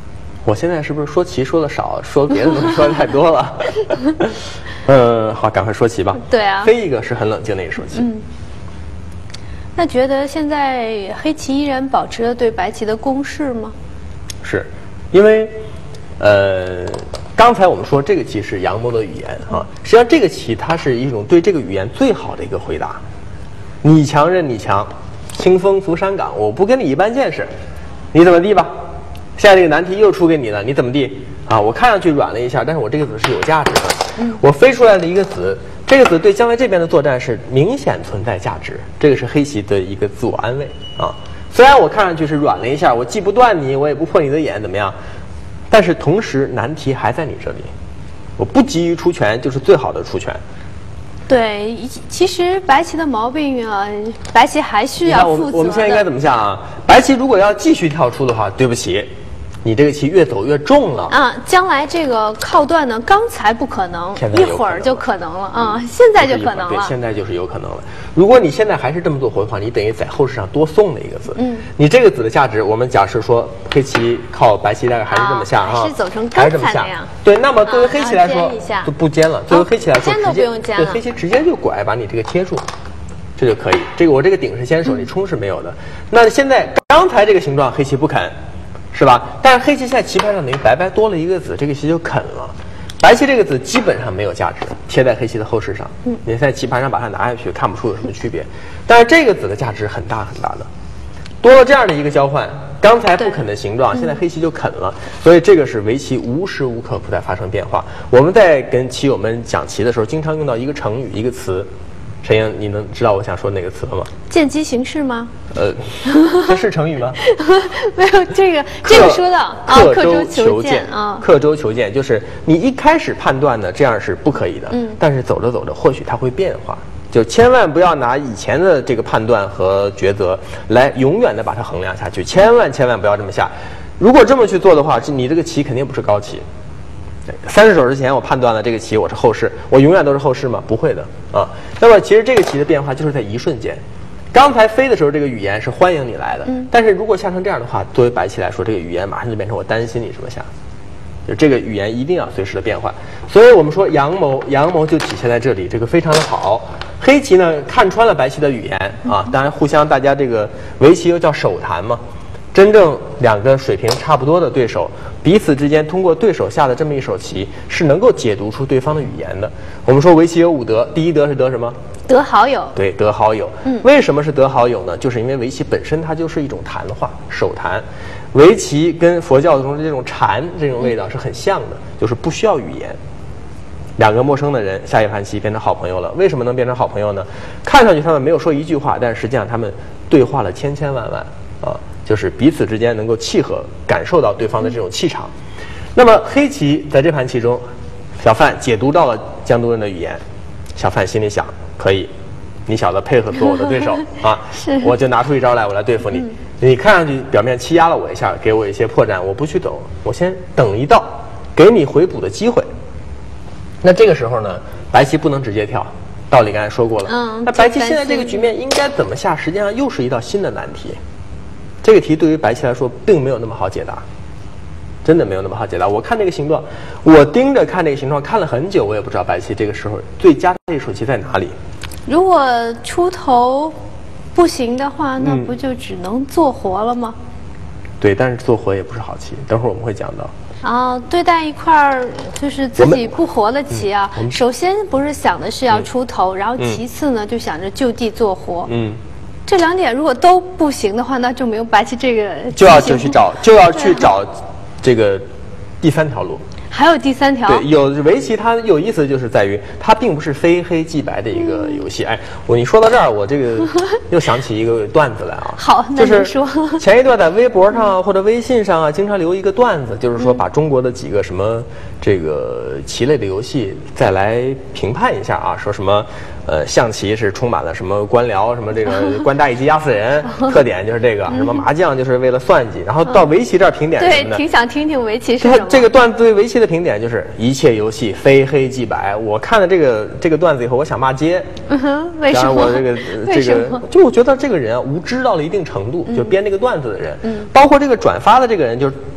我现在是不是说棋说的少，说别的东西说的太多了？好，赶快说棋吧。 对啊， 飞一个是很冷静的一手棋。 那觉得现在黑棋依然保持着对白棋的攻势吗？ 是，因为刚才我们说这个棋是阳谋的语言啊，实际上这个棋它是一种对这个语言最好的一个回答。你强任你强，清风拂山岗，我不跟你一般见识，你怎么地吧？现在这个难题又出给你了，你怎么地啊？我看上去软了一下，但是我这个子是有价值的。我飞出来的一个子，这个子对将来这边的作战是明显存在价值，这个是黑棋的一个自我安慰啊。虽然我看上去是软了一下，我既不断你，我也不破你的眼，怎么样？但是同时难题还在你这里，我不急于出拳就是最好的出拳。 对，其实白棋的毛病啊，白棋还需要负责的。 我们现在应该怎么想啊？白棋如果要继续跳出的话，对不起，你这个棋越走越重了啊！将来这个靠断呢，刚才不可能，一会儿就可能了啊！现在就可能了， 对，现在就是有可能了。如果你现在还是这么做活的话，你等于在后世上多送了一个子。你这个子的价值，我们假设说黑棋靠白棋大概还是这么下啊， 还是走成刚才那样。 对，那么作为黑棋来说就不尖了。作为黑棋来说， 尖都不用尖了。 对，黑棋直接就拐，把你这个贴住，这就可以。这个我这个顶是先手，你冲是没有的。那现在刚才这个形状，黑棋不肯。是吧？但是黑棋在棋盘上等于白白多了一个子，这个棋就啃了。白棋这个子基本上没有价值，贴在黑棋的后势上。你在棋盘上把它拿下去，看不出有什么区别。但是这个子的价值很大很大的，多了这样的一个交换，刚才不啃的形状，现在黑棋就啃了。所以这个是围棋无时无刻不在发生变化。我们在跟棋友们讲棋的时候，经常用到一个成语，一个词。陈英，你能知道我想说哪个词了吗？ 见机行事吗？ 这是成语吗？ 没有，这个说到刻舟求剑啊，刻舟求剑就是你一开始判断呢，这样是不可以的。但是走着走着，或许它会变化。就千万不要拿以前的这个判断和抉择来永远的把它衡量下去，千万不要这么下。如果这么去做的话，你这个棋肯定不是高棋。30手之前我判断了这个棋我是后势，我永远都是后势吗？不会的啊。那么其实这个棋的变化就是在一瞬间。刚才飞的时候这个语言是欢迎你来的，但是如果下成这样的话，作为白棋来说，这个语言马上就变成我担心你什么下，就这个语言一定要随时的变换。所以我们说阳谋就体现在这里，这个非常的好。黑棋呢看穿了白棋的语言啊，当然互相大家这个围棋又叫手谈嘛。真正两个水平差不多的对手，彼此之间通过对手下的这么一手棋，是能够解读出对方的语言的。我们说围棋有5得，第一得是得什么？ 得好友。 对，得好友。为什么是得好友呢？就是因为围棋本身它就是一种谈话，手谈。围棋跟佛教中的这种禅这种味道是很像的，就是不需要语言。两个陌生的人下一盘棋变成好朋友了，为什么能变成好朋友呢？看上去他们没有说一句话，但是实际上他们对话了千万啊。就是彼此之间能够契合，感受到对方的这种气场。那么黑棋在这盘棋中，小范解读到了江都人的语言，小范心里想，可以，你小子配合做我的对手啊，我就拿出一招来，我来对付你。你看上去表面欺压了我一下，给我一些破绽，我不去等，我先等一道，给你回补的机会。那这个时候呢，白棋不能直接跳，道理刚才说过了。那白棋现在这个局面应该怎么下，实际上又是一道新的难题。这个题对于白棋来说并没有那么好解答，真的没有那么好解答。我看这个形状，我盯着看这个形状看了很久，我也不知道白棋这个时候最佳的一手棋在哪里。 如果出头不行的话，那不就只能做活了吗？ 对，但是做活也不是好棋，等会儿我们会讲到。 对待一块就是自己不活的棋啊，首先不是想的是要出头，然后其次呢就想着就地做活。这2点如果都不行的话，那就没有白棋这个就要去找这个第3条路。 还有第3条。 对，有围棋它有意思就是在于它并不是非黑即白的一个游戏。你说到这儿，我这个又想起一个段子来啊。 好，那您说。 前一段在微博上或者微信上啊，经常留一个段子，就是说把中国的几个什么这个棋类的游戏再来评判一下啊，说什么象棋是充满了什么官僚，什么这个官大一级压死人，特点就是这个，什么麻将就是为了算计，然后到围棋这儿评点是什么呢？ 对，挺想听听围棋是什么。 这个段子对围棋的评点就是一切游戏非黑即白。我看了这个段子以后，我想骂街。 为什么？ 我这个就我觉得这个人啊无知到了一定程度，就编这个段子的人，包括这个转发的这个人，就是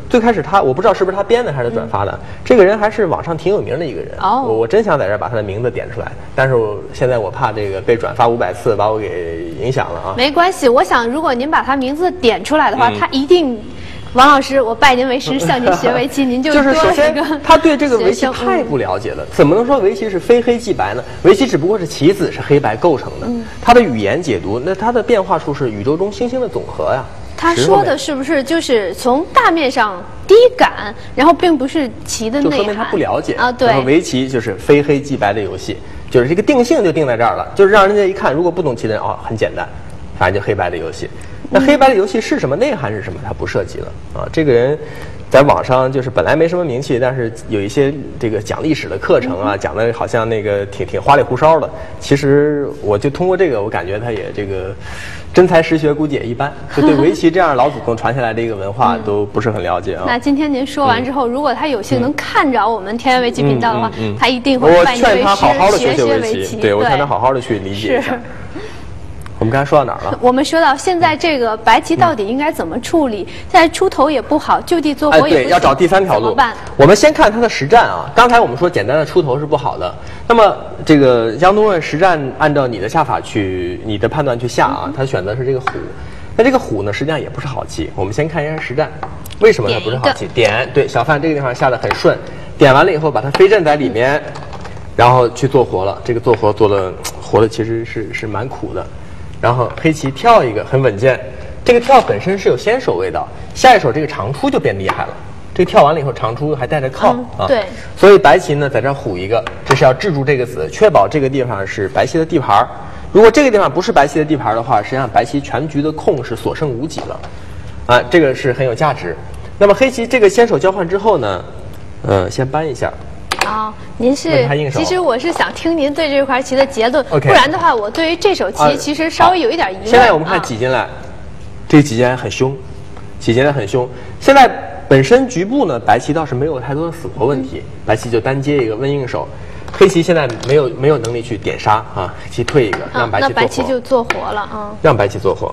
最开始我不知道是不是他编的还是转发的，这个人还是网上挺有名的一个人。我真想在这儿把他的名字点出来，但是现在我怕这个被转发500次把我给影响了啊。 没关系，我想如果您把他名字点出来的话，他一定。王老师，我拜您为师，向您学围棋，您就是首先他对这个围棋太不了解了，怎么能说围棋是非黑即白呢？围棋只不过是棋子是黑白构成的，它的语言解读，那它的变化数是宇宙中星星的总和呀。 他说的是不是就是从大面上第一感，然后并不是棋的内涵？ 就说明他不了解啊。对， 然后围棋就是非黑即白的游戏，就是这个定性就定在这儿了，就是让人家一看，如果不懂棋的人很简单，反正就黑白的游戏。那黑白的游戏是什么，内涵是什么，他不涉及了啊。这个人在网上就是本来没什么名气，但是有一些这个讲历史的课程啊，讲的好像那个挺花里胡哨的。其实我就通过这个，我感觉他也这个真才实学估计也一般，就对围棋这样老祖宗传下来的一个文化都不是很了解啊。 那今天您说完之后，如果他有幸能看着我们天元围棋频道的话，他一定会拜您为师， 我劝他好好的学围棋。 对，我劝他好好的去理解一下。我们刚才说到哪儿了？ 我们说到现在这个白棋到底应该怎么处理？现在出头也不好，就地做活也不行， 对，要找第3条路。 怎么办？ 我们先看他的实战啊。刚才我们说简单的出头是不好的，那么这个江东润实战按照你的下法去，你的判断去下啊，他选择是这个虎。那这个虎呢，实际上也不是好棋。我们先看一下实战，为什么它不是好棋？点，对，小范这个地方下得很顺，点完了以后把它飞阵在里面，然后去做活了。这个做活做的活的其实是蛮苦的。然后黑棋跳一个很稳健，这个跳本身是有先手味道，下一手这个长出就变厉害了。这个跳完了以后长出还带着靠啊， 对。 所以白棋呢在这儿虎一个，这是要制住这个子，确保这个地方是白棋的地盘。如果这个地方不是白棋的地盘的话，实际上白棋全局的空是所剩无几了，啊，这个是很有价值。那么黑棋这个先手交换之后呢，先搬一下。 您是，其实我是想听您对这块棋的结论，不然的话，我对于这手棋其实稍微有一点疑问。 现在我们看挤进来，这个挤进来很凶，挤进来很凶。现在本身局部呢，白棋倒是没有太多的死活问题，白棋就单接一个温应手。黑棋现在没有能力去点杀啊，黑棋退一个，让白棋做活。 那白棋就做活了啊。 让白棋做活。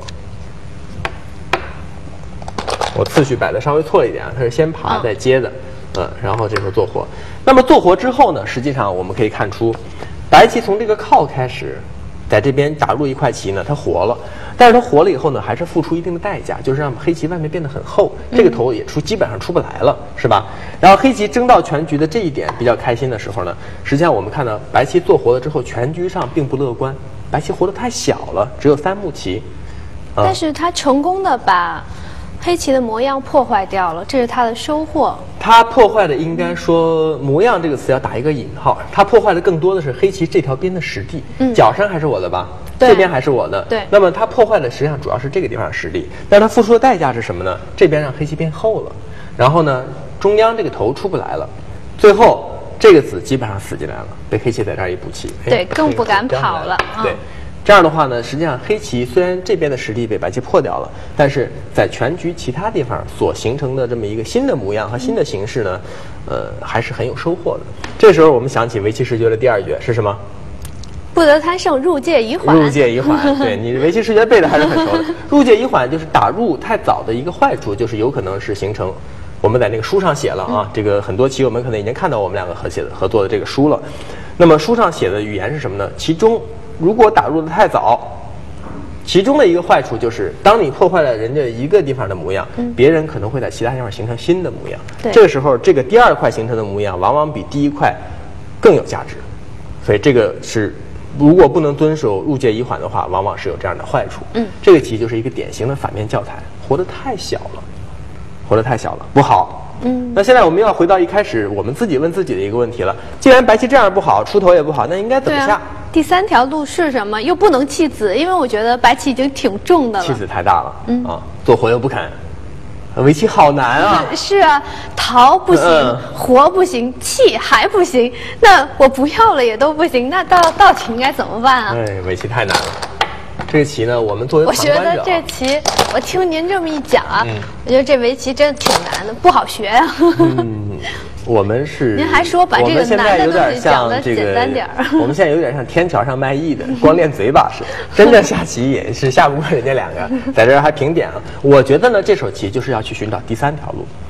我次序摆的稍微错了一点啊，它是先爬再接的。然后这时候做活，那么做活之后呢，实际上我们可以看出，白棋从这个靠开始，在这边打入一块棋呢，它活了，但是它活了以后呢，还是付出一定的代价，就是让黑棋外面变得很厚，这个头也基本上出不来了，是吧？然后黑棋争到全局的这一点比较开心的时候呢，实际上我们看到白棋做活了之后，全局上并不乐观，白棋活得太小了，只有3目棋， 但是他成功的把黑棋的模样破坏掉了，这是他的收获。 他破坏的应该说"模样"这个词要打一个引号，他破坏的更多的是黑棋这条边的实地。角山还是我的吧？这边还是我的。 对。 那么他破坏的实际上主要是这个地方的实力，但是他付出的代价是什么呢？这边让黑棋变厚了，然后呢，中央这个头出不来了，最后这个子基本上死进来了，被黑棋在这儿一补棋。 对，更不敢跑了。 对。这样的话呢，实际上黑棋虽然这边的实力被白棋破掉了，但是在全局其他地方所形成的这么一个新的模样和新的形式呢，还是很有收获的。这时候我们想起围棋视诀的第2诀是什么？ 不得贪胜，入界以缓。 入界以缓，对，你围棋视诀背的还是很熟的。入界以缓就是打入太早的一个坏处，就是有可能是形成。我们在那个书上写了啊，这个很多棋友们可能已经看到我们2个合作的这个书了。那么书上写的语言是什么呢？其中如果打入的太早，其中的一个坏处就是，当你破坏了人家一个地方的模样，别人可能会在其他地方形成新的模样。这个时候，这个第2块形成的模样，往往比第1块更有价值。所以这个是，如果不能遵守入界以缓的话，往往是有这样的坏处。这个棋就是一个典型的反面教材，活得太小了，活得太小了，不好。那现在我们要回到一开始我们自己问自己的一个问题了：既然白棋这样不好，出头也不好，那应该怎么下？ 第3条路是什么？又不能弃子，因为我觉得白棋已经挺重的了。 弃子太大了，做活又不肯，围棋好难啊！ 是啊，逃不行，活不行，弃还不行，那我不要了也都不行，那到底应该怎么办啊？ 围棋太难了。这个棋呢，我们作为旁观者， 我觉得这棋，我听您这么一讲啊，我觉得这围棋真的挺难的，不好学呀。 我们是， 您还说把这个难的东西讲的简单点儿。 我们现在有点像天桥上卖艺的，光练嘴把式，真正下棋也是下不过人家2个，在这儿还平点了。我觉得呢，这手棋就是要去寻找第3条路。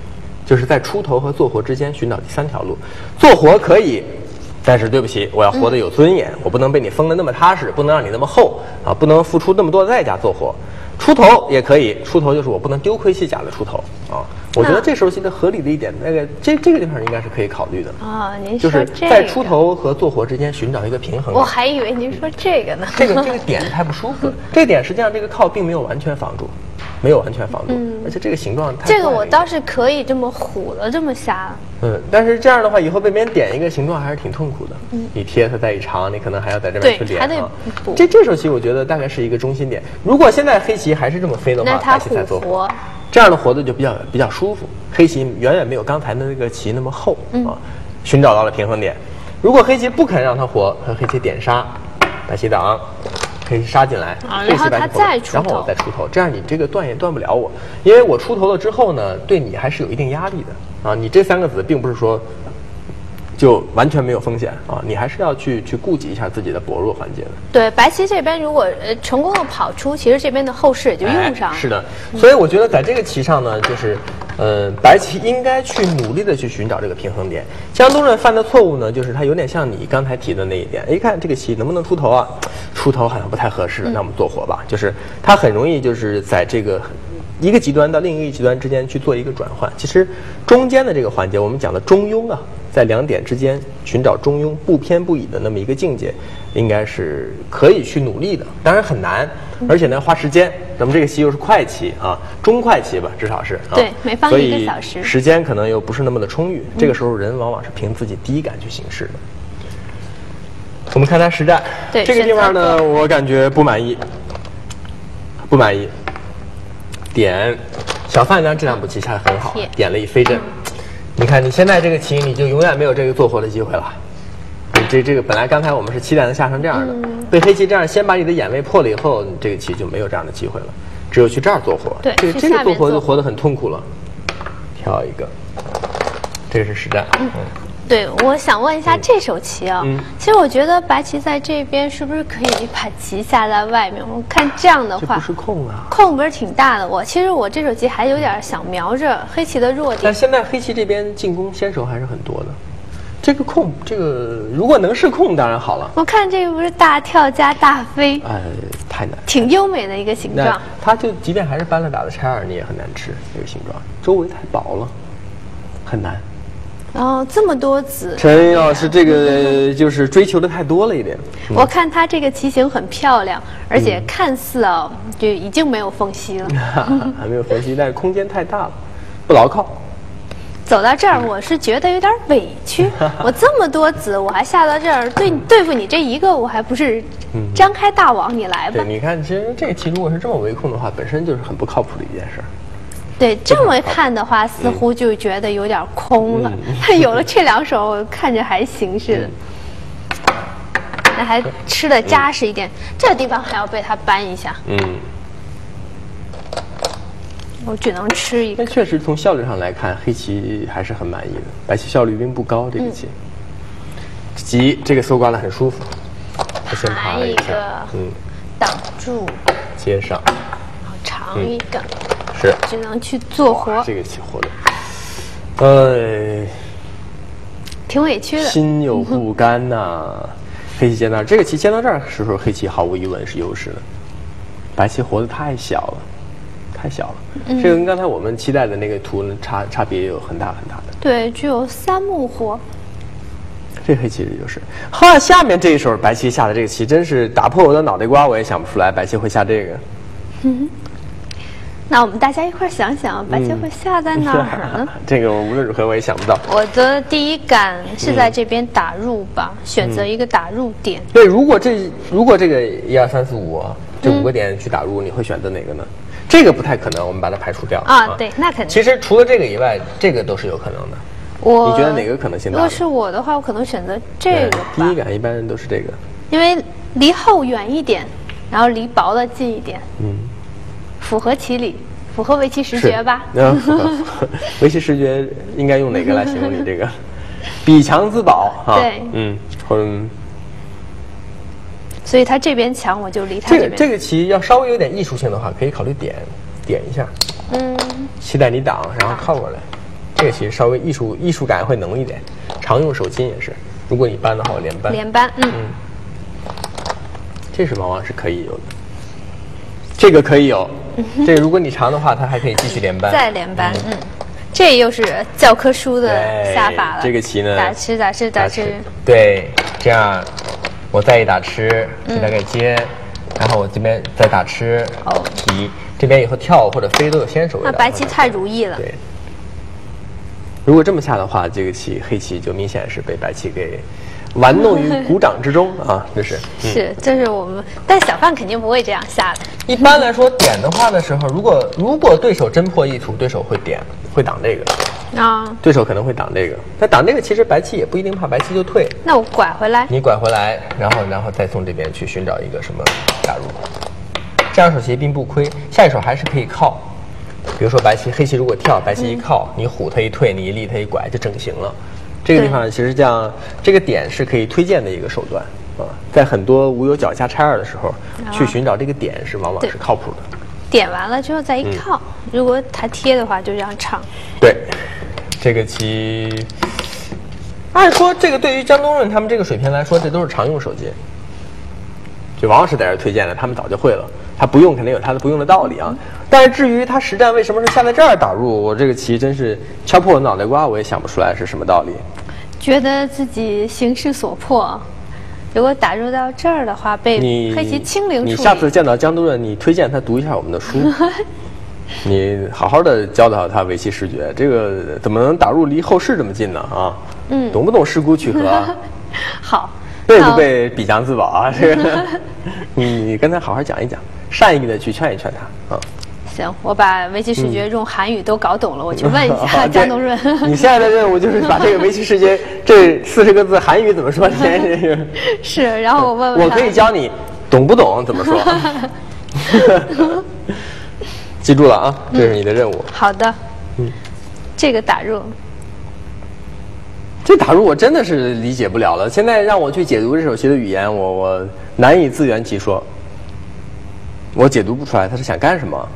就是在出头和做活之间寻找第三条路。做活可以，但是对不起，我要活得有尊严，我不能被你封得那么踏实，不能让你那么厚啊，不能付出那么多的代价做活。出头也可以，出头就是我不能丢盔弃甲的出头啊。我觉得这手棋的合理的一点，这个地方应该是可以考虑的啊。您说就是在出头和做活之间寻找一个平衡。 我还以为您说这个呢。 这个点太不舒服了。这个点实际上这个靠并没有完全防住，没有完全防住，而且这个形状太这个我倒是可以这么虎了，这么下。 但是这样的话，以后被别人点一个形状还是挺痛苦的。你贴它在一长，你可能还要在这边去连啊。这手棋我觉得大概是一个中心点。如果现在黑棋还是这么飞的话，白棋在做活。这样的活的就比较舒服，黑棋远远没有刚才的那个棋那么厚啊，寻找到了平衡点。如果黑棋不肯让它活，和黑棋点杀，白棋挡，黑棋杀进来， 然后它再出头， 然后我再出头，这样你这个断也断不了我，因为我出头了之后呢，对你还是有一定压力的啊。你这3个子并不是说就完全没有风险啊，你还是要去顾及一下自己的薄弱环节的。 对，白棋这边如果成功的跑出，其实这边的后势也就用上。 是的，所以我觉得在这个棋上呢，就是白棋应该去努力的去寻找这个平衡点。江东润犯的错误呢，就是他有点像你刚才提的那一点，一看这个棋能不能出头啊？出头好像不太合适，那我们做活吧。就是他很容易就是在这个一个极端到另一个极端之间去做一个转换。其实中间的这个环节，我们讲的中庸啊，在2点之间寻找中庸、不偏不倚的那么一个境界，应该是可以去努力的。当然很难，而且呢花时间。那么这个棋又是快棋啊，中快棋吧，至少是对，每方1个小时， 所以时间可能又不是那么的充裕。这个时候人往往是凭自己第一感去行事的。我们看他实战， 对这个地方呢，我感觉不满意，不满意。点小范呢，这2步棋下的很好，点了一飞阵。你看你现在这个棋，你就永远没有这个做活的机会了。这个本来刚才我们是期待能下成这样的，被黑棋这样先把你的眼位破了以后，你这个棋就没有这样的机会了，只有去这儿做活。 对， 这个做活就活得很痛苦了。挑一个，这个是实战。 对，我想问一下这手棋啊，其实我觉得白棋在这边是不是可以把棋下在外面？我看这样的话， 这不是空啊， 空不是挺大的。其实我这手棋还有点想瞄着黑棋的弱点。 但现在黑棋这边进攻先手还是很多的。这个空，这个如果能是空，当然好了。 我看这个不是大跳加大飞， 太难， 挺优美的一个形状。 它就即便还是搬了打的拆2，你也很难吃这个形状，周围太薄了，很难。 这么多子， 陈老师这个就是追求的太多了一点。 我看它这个棋形很漂亮，而且看似就已经没有缝隙了， 还没有缝隙，但是空间太大了，不牢靠。 走到这儿，我是觉得有点委屈。我这么多子，我还下到这儿，对付你这一个，我还不是张开大网，你来吧。 对，你看，其实这个棋如果是这么围控的话，本身就是很不靠谱的一件事儿。 对，这么看的话，似乎就觉得有点空了。有了这2手，看着还行似的。那还吃的扎实一点，这个地方还要被他扳一下。我只能吃一个。 但确实从效率上来看，黑棋还是很满意的，白棋效率并不高。这个棋，急这个搜刮的很舒服。我先爬了一下， 挡住， 接上， 好长一个。 是， 只能去做活。 这个棋活的， 挺委屈的， 心有不甘呐。黑棋接到这个棋接到这儿时候，黑棋毫无疑问是优势的，白棋活得太小了，太小了。这个跟刚才我们期待的那个图呢，差别也有很大很大的。 对，只有3目活。 这黑棋的优势。好，下面这一手白棋下的这个棋真是打破我的脑袋瓜，我也想不出来白棋会下这个。 那我们大家一块想想，白棋会下在哪儿呢？ 这个我无论如何我也想不到。 我的第一感是在这边打入吧，选择一个打入点。 对，如果这个1、2、3、4、5这5个点去打入，你会选择哪个呢？这个不太可能，我们把它排除掉。 对，那肯定。 其实除了这个以外，这个都是有可能的。你觉得哪个可能性大？ 如果是我的话，我可能选择这个吧。 第一感一般人都是这个， 因为离厚远一点，然后离薄的近一点。符合棋理，符合围棋十诀吧？ 围棋十诀应该用哪个来形容你这个？比强自保哈。 对，所以他这边强，我就离他这边。 这个棋要稍微有点艺术性的话，可以考虑点一下。期待你挡，然后靠过来。 这个棋稍微艺术感会浓一点，常用手筋也是。如果你搬的话，我连搬。 连搬， 这是往往是可以有的，这个可以有，这个如果你长的话，它还可以继续连搬。 再连搬，这又是教科书的下法了。 这个棋呢， 打吃打吃打吃。 对，这样我再一打吃，给它给接，然后我这边再打吃，提，这边以后跳或者飞都有先手味道。 那白棋太如意了。 对。如果这么下的话，这个棋黑棋就明显是被白棋给玩弄于股掌之中啊！这是这是我们，但小范肯定不会这样下的。 一般来说，点的话的时候，如果对手真破一图，对手会挡这个啊，对手可能会挡这个。但挡这个，其实白棋也不一定怕，白棋就退。 那我拐回来， 你拐回来，然后再从这边去寻找一个什么打入，这样手棋并不亏，下一手还是可以靠。比如说白棋黑棋如果跳，白棋一靠，你虎它一退，你一立它一拐就整形了。这个地方其实这个点是可以推荐的一个手段啊，在很多无有脚下拆二的时候，去寻找这个点是往往是靠谱的。 点完了之后再一靠，如果它贴的话就这样唱。 对，这个棋，按说这个对于江东润他们这个水平来说，这都是常用手筋，就往往是在这推荐的，他们早就会了。他不用肯定有他的不用的道理啊，但是至于他实战为什么是下在这儿打入，我这个棋真是敲破我脑袋瓜，我也想不出来是什么道理。 觉得自己形势所迫，如果打入到这儿的话，被黑棋清零处理。 你下次见到江东润，你推荐他读一下我们的书，你好好的教导他围棋视觉，这个怎么能打入离后世这么近呢？啊，懂不懂师姑取和？ 好。 背不背比将自保啊？这个，你跟他好好讲一讲，善意的去劝一劝他啊。 行，我把围棋视觉用韩语都搞懂了，我去问一下江东润。 你现在的任务就是把这个围棋视觉这40个字韩语怎么说先？ 是，然后我问问他。 我可以教你懂不懂怎么说。记住了啊，这是你的任务。 好的。这个打入。 这打入我真的是理解不了了。现在让我去解读这手棋的语言，我难以自圆其说。我解读不出来他是想干什么。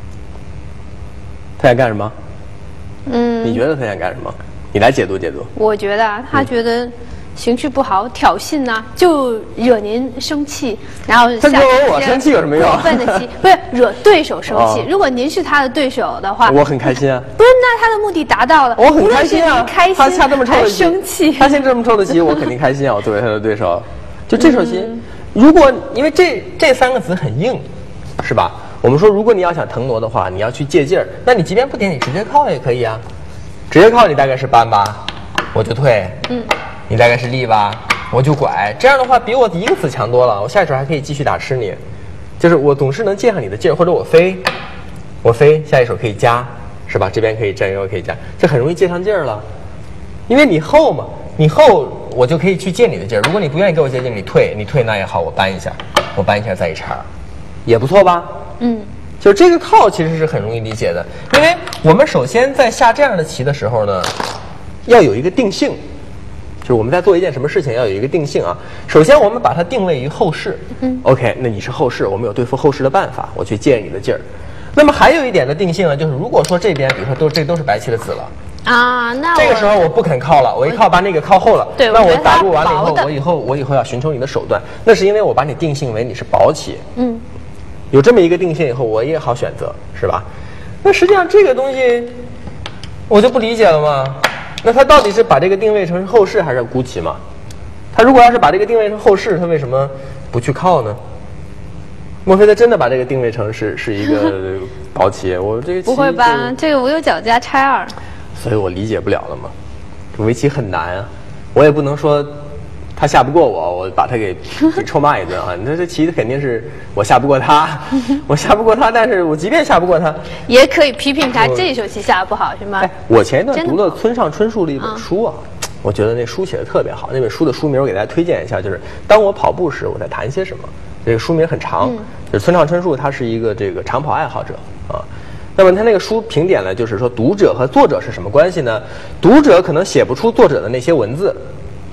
他想干什么？你觉得他想干什么？你来解读解读。 我觉得他觉得情绪不好，挑衅呐，就惹您生气，然后他惹我生气有什么用？ 过分的气不是惹对手生气。如果您是他的对手的话， 我很开心啊。 不是，那他的目的达到了， 我很开心啊。 开心， 他下这么臭的棋， 生气， 他下这么臭的棋，我肯定开心啊。我作为他的对手，就这手棋，如果因为这3个子很硬，是吧？我们说，如果你要想腾挪的话，你要去借劲儿，那你即便不点，你直接靠也可以啊。直接靠你大概是搬吧，我就退。你大概是立吧，我就拐。这样的话，比我第一个子强多了。我下一手还可以继续打吃你，就是我总是能借上你的劲儿，或者我飞，下一手可以加，是吧？这边可以占优，可以加，这很容易借上劲儿了。因为你后嘛，你后我就可以去借你的劲儿。如果你不愿意给我借劲，你退那也好，我搬一下再一叉，也不错吧？就这个套其实是很容易理解的，因为我们首先在下这样的棋的时候呢，要有一个定性。就是我们在做一件什么事情要有一个定性啊。首先我们把它定位于后世，OK， 那你是后世，我们有对付后世的办法，我去借你的劲儿。那么还有一点的定性呢，就是如果说这边比如说这都是白棋的子了啊，那这个时候我不肯靠了，我一靠把那个靠后了， 对， 那我打入完了以后，我以后要寻求你的手段，那是因为我把你定性为你是薄棋，有这么一个定性以后，我也好选择，是吧？那实际上这个东西我就不理解了嘛。那他到底是把这个定位成是后世还是孤棋嘛？他如果要是把这个定位成后世，他为什么不去靠呢？莫非他真的把这个定位成是一个薄棋？我这个棋不会吧？这个无有脚加拆2， 所以我理解不了了嘛。围棋很难啊，我也不能说他下不过我把他给臭骂一顿啊！你这棋肯定是我下不过他，我下不过他，但是我即便下不过他， 也可以批评他这手棋下得不好，是吗？ 我前一段读了村上春树的一本书啊，我觉得那书写的特别好。那本书的书名我给大家推荐一下，就是《当我跑步时我在谈些什么》。这个书名很长，就是村上春树他是一个这个长跑爱好者啊。那么他那个书评点呢，就是说读者和作者是什么关系呢？读者可能写不出作者的那些文字。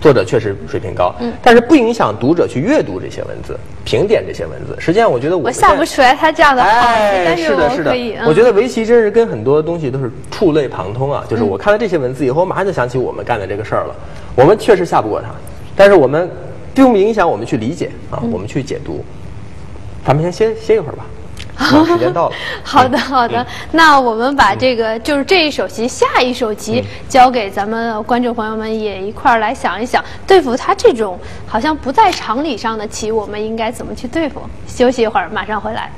作者确实水平高，但是不影响读者去阅读这些文字、评点这些文字。实际上，我觉得我下不出来他这样的好，但是我可以。 我觉得围棋真是跟很多东西都是触类旁通啊。就是我看了这些文字以后，我马上就想起我们干的这个事儿了。我们确实下不过他，但是我们并不影响我们去理解啊，我们去解读。咱们先歇一会儿吧。时间到了。 好的，好的。那我们把这个就是这一手棋，下一手棋交给咱们观众朋友们，也一块儿来想一想，对付他这种好像不在常理上的棋，我们应该怎么去对付？休息一会儿，马上回来。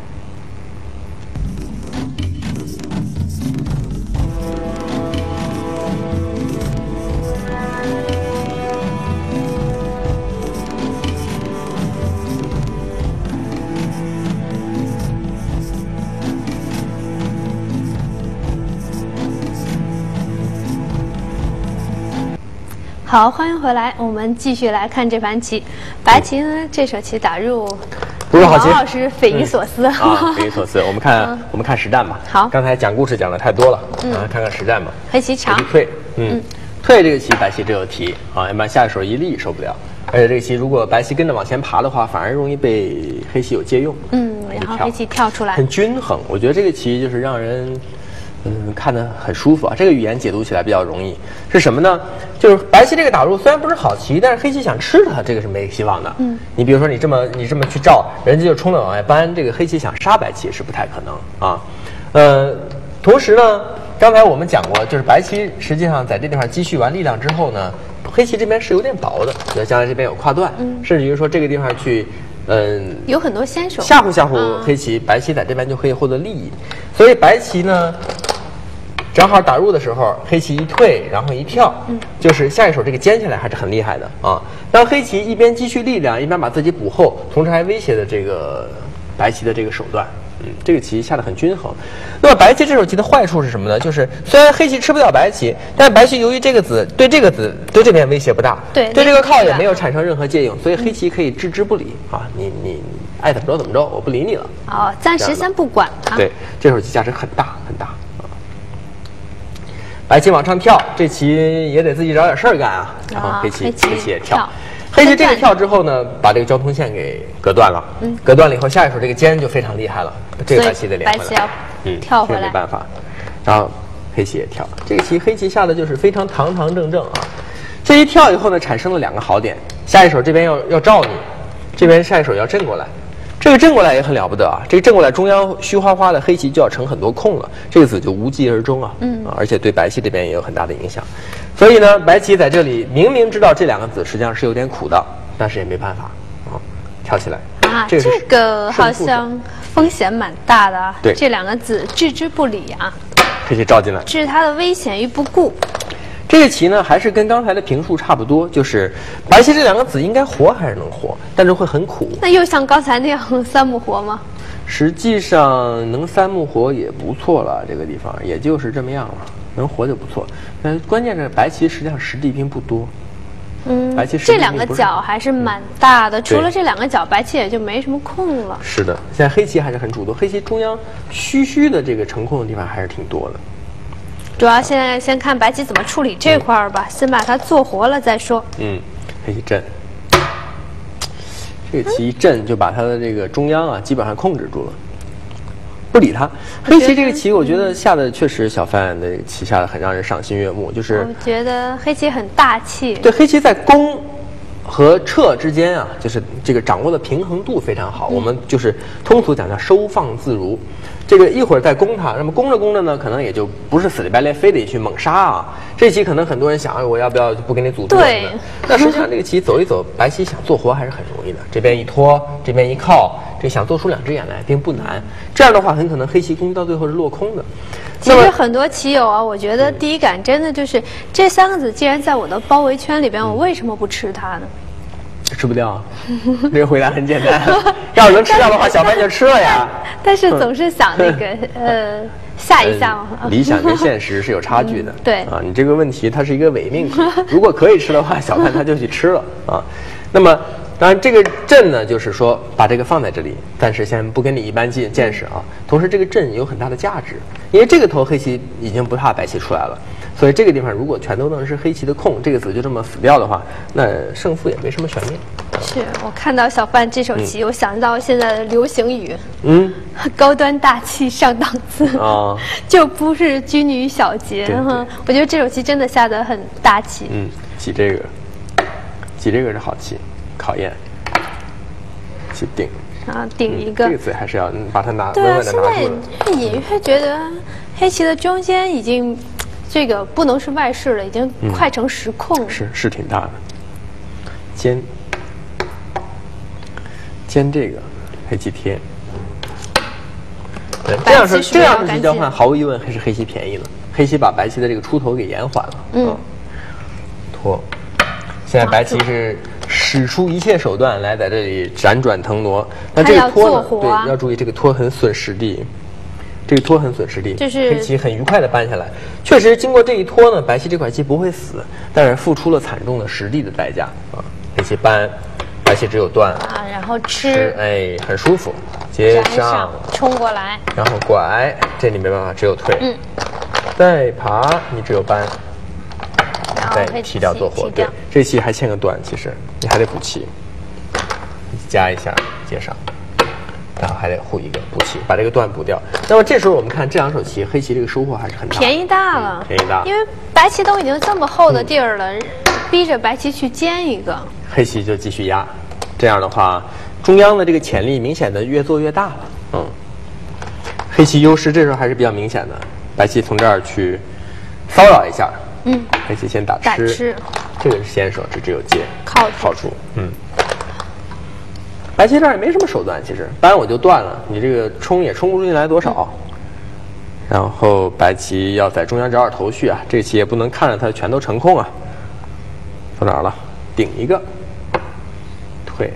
好，欢迎回来，我们继续来看这盘棋。白棋呢，这手棋打入，王老师匪夷所思啊，匪夷所思。我们看实战吧。 好， 刚才讲故事讲的太多了，看看实战吧。 黑棋长， 退，退这个棋，白棋只有提啊，要不然下一手一立受不了。而且这个棋如果白棋跟着往前爬的话，反而容易被黑棋有借用。 然后黑棋跳出来， 很均衡。我觉得这个棋就是让人。看得很舒服啊，这个语言解读起来比较容易。是什么呢？就是白棋这个打入虽然不是好棋，但是黑棋想吃它，这个是没希望的。你比如说你这么去照，人家就冲着往外搬，这个黑棋想杀白棋是不太可能啊。同时呢，刚才我们讲过，就是白棋实际上在这地方积蓄完力量之后呢，黑棋这边是有点薄的，就将来这边有跨断，甚至于说这个地方去。 有很多先手吓唬黑棋，白棋在这边就可以获得利益。所以白棋呢，正好打入的时候，黑棋一退，然后一跳，就是下一手这个尖下来还是很厉害的啊。当黑棋一边积蓄力量，一边把自己补后，同时还威胁的这个白棋的这个手段。这个棋下得很均衡。那么白棋这手棋的坏处是什么呢？就是虽然黑棋吃不掉白棋，但白棋由于这个子对这个子对这边威胁不大，对这个靠也没有产生任何借用，所以黑棋可以置之不理啊！你爱怎么着怎么着，我不理你了。 哦，暂时先不管它。 对，这手棋价值很大很大啊！白棋往上跳，这棋也得自己找点事儿干啊。然后黑棋也跳。黑棋这个跳之后呢，把这个交通线给隔断了。隔断了以后，下一手这个尖就非常厉害了。这个白棋得连回来。 白棋要跳回来， 没办法。然后黑棋也跳，这个棋黑棋下的就是非常堂堂正正啊。这一跳以后呢，产生了两个好点。下一手这边要照你，这边下一手要震过来。这个震过来也很了不得啊！这个震过来，中央虚花花的黑棋就要成很多空了，这个子就无疾而终啊！而且对白棋这边也有很大的影响。所以呢，白棋在这里明明知道这两个子实际上是有点苦的，但是也没办法啊，跳起来啊！这个好像风险蛮大的啊！ 对， 这两个子置之不理啊！ 黑棋照进来， 置它的危险于不顾。 这个棋呢，还是跟刚才的评述差不多，就是白棋这两个子应该活还是能活，但是会很苦。 那又像刚才那样三目活吗？ 实际上能三目活也不错了，这个地方也就是这么样了，能活就不错。但关键是白棋实际上实地兵不多。白棋这两个角还是蛮大的，除了这两个角，白棋也就没什么空了。 是的，现在黑棋还是很主动，黑棋中央虚的这个成空的地方还是挺多的。 主要现在先看白棋怎么处理这块儿吧，先把它做活了再说。 黑棋震，这个棋一震就把它的这个中央啊基本上控制住了，不理它。黑棋这个棋我觉得下的确实小范的棋下的很让人赏心悦目，就是我觉得黑棋很大气。 对，黑棋在攻和撤之间啊，就是这个掌握的平衡度非常好。我们就是通俗讲叫收放自如。这个一会儿再攻它，那么攻着呢，可能也就不是死里白赖非得去猛杀啊。这棋可能很多人想，我要不要就不给你组队？对。那实际上这个棋走一走，白棋想做活还是很容易的。这边一拖，这边一靠，这想做出两只眼来并不难。这样的话，很可能黑棋攻击到最后是落空的。 其实很多棋友啊，我觉得第一感真的就是这三个子既然在我的包围圈里边，我为什么不吃它呢？ 吃不掉，这个回答很简单。要是能吃掉的话，小范就吃了呀。 但是总是想那个下一下嘛。 理想跟现实是有差距的。 对啊，你这个问题它是一个伪命题。如果可以吃的话，小范他就去吃了啊。那么当然这个阵呢，就是说把这个放在这里，暂时先不跟你一般见识啊。同时这个阵有很大的价值，因为这个头黑棋已经不怕白棋出来了，所以这个地方如果全都能是黑棋的空，这个子就这么死掉的话，那胜负也没什么悬念。 是我看到小范这手棋，我想到现在的流行语，高端大气上档次啊，就不是拘泥于小节哈。我觉得这手棋真的下得很大气。 挤这个是好棋，考验。去顶啊，顶一个。 这个子还是要把它稳稳的拿住了。现在隐约觉得黑棋的中间已经这个不能是外势了，已经快成实控了。 是挺大的。尖这个黑棋贴。这样是交换，毫无疑问还是黑棋便宜了。黑棋把白棋的这个出头给延缓了。拖。现在白棋是使出一切手段来在这里辗转腾挪。那这个拖呢？对，要注意这个拖很损实地。就是黑棋很愉快的搬下来。确实，经过这一拖呢，白棋这块棋不会死，但是付出了惨重的实地的代价啊。黑棋搬。白棋只有断啊，然后吃， 很舒服，接上冲过来， 然后拐，这里没办法，只有退，再爬，你只有搬，再提掉做活，对，这棋还欠个断，其实你还得补棋，加一下接上，然后还得护一个补棋，把这个断补掉。那么这时候我们看这两手棋，黑棋这个收获还是很大， 便宜大了， 便宜大， 因为白棋都已经这么厚的地儿了，逼着白棋去尖一个。 黑棋就继续压，这样的话，中央的这个潜力明显的越做越大了。黑棋优势这时候还是比较明显的。白棋从这儿去骚扰一下，黑棋先打吃，这个是先手，这只有接靠住，白棋这儿也没什么手段，其实搬我就断了，你这个冲也冲不出进来多少。然后白棋要在中央找点头绪啊，这棋也不能看着它全都成空啊。到哪儿了？顶一个。退，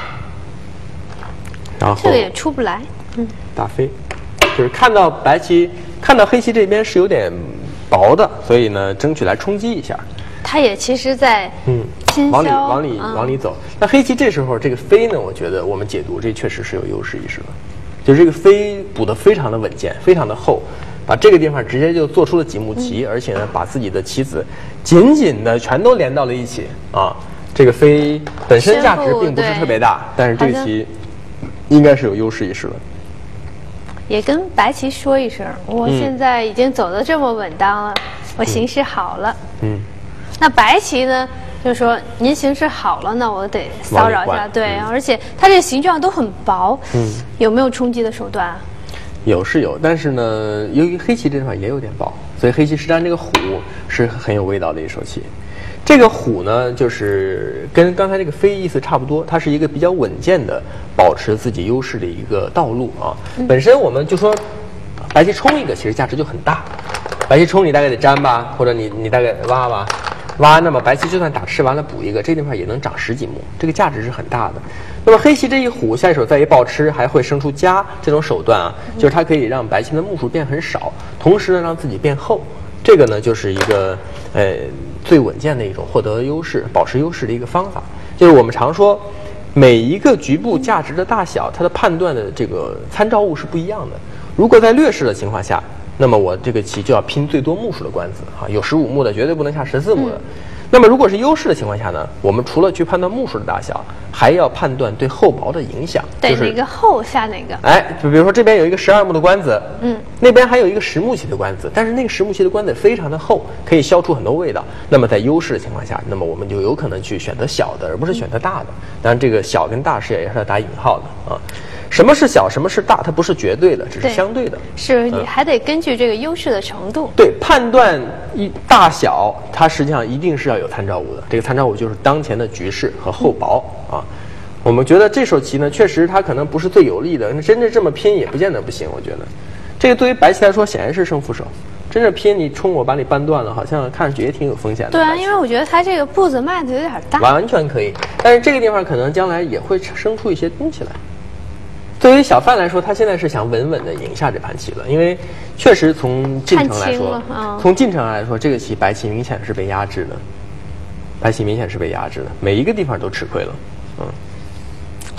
然后这个也出不来， 大飞，就是看到黑棋这边是有点薄的，所以呢，争取来冲击一下。 他也其实在往里走。那黑棋这时候这个飞呢，我觉得我们解读这确实是有优势意识的，就是这个飞补得非常的稳健，非常的厚，把这个地方直接就做出了几目棋，而且呢，把自己的棋子紧紧的全都连到了一起啊。这个飞本身价值并不是特别大，但是这个棋应该是有优势意识的。 也跟白棋说一声，我现在已经走得这么稳当了，我形势好了。那白棋呢，就是说您形势好了，那我得骚扰一下。对，而且它这个形状都很薄，有没有冲击的手段啊？ 有，但是呢，由于黑棋这地方也有点薄，所以黑棋实战这个虎是很有味道的一手棋。这个虎呢，就是跟刚才这个飞意思差不多，它是一个比较稳健的保持自己优势的一个道路啊。本身我们就说，白棋冲一个其实价值就很大，白棋冲你大概得粘吧，或者你大概挖吧，那么白棋就算打吃完了补一个，这地方也能长10几目，这个价值是很大的。那么黑棋这一虎下一手再一暴吃，还会生出夹这种手段啊，就是它可以让白棋的目数变很少，同时呢让自己变厚，这个呢就是一个最稳健的一种获得优势、保持优势的一个方法。就是我们常说，每一个局部价值的大小，它的判断的这个参照物是不一样的。如果在劣势的情况下，那么我这个棋就要拼最多目数的官子啊，有15目的绝对不能下14目的。那么如果是优势的情况下呢，我们除了去判断目数的大小，还要判断对厚薄的影响。 对，哪个厚下哪个。 就比如说这边有一个12目的官子，那边还有一个10目棋的官子，但是那个10目棋的官子非常的厚，可以消除很多味道。那么在优势的情况下，那么我们就有可能去选择小的，而不是选择大的。当然，这个小跟大是也是要打引号的啊。什么是小，什么是大，它不是绝对的，只是相对的。 是你还得根据这个优势的程度。 对，判断大小，它实际上一定是要有参照物的。这个参照物就是当前的局势和厚薄啊。我们觉得这手棋呢，确实它可能不是最有利的，真正这么拼也不见得不行。我觉得，这个对于白棋来说显然是胜负手。真正拼你冲我把你扳断了，好像看上去也挺有风险的。 对啊，因为我觉得它这个步子迈的有点大。 完全可以，但是这个地方可能将来也会生出一些东西来。对于小范来说，他现在是想稳稳的赢下这盘棋了，因为确实从进程来说，这个棋白棋明显是被压制的，每一个地方都吃亏了，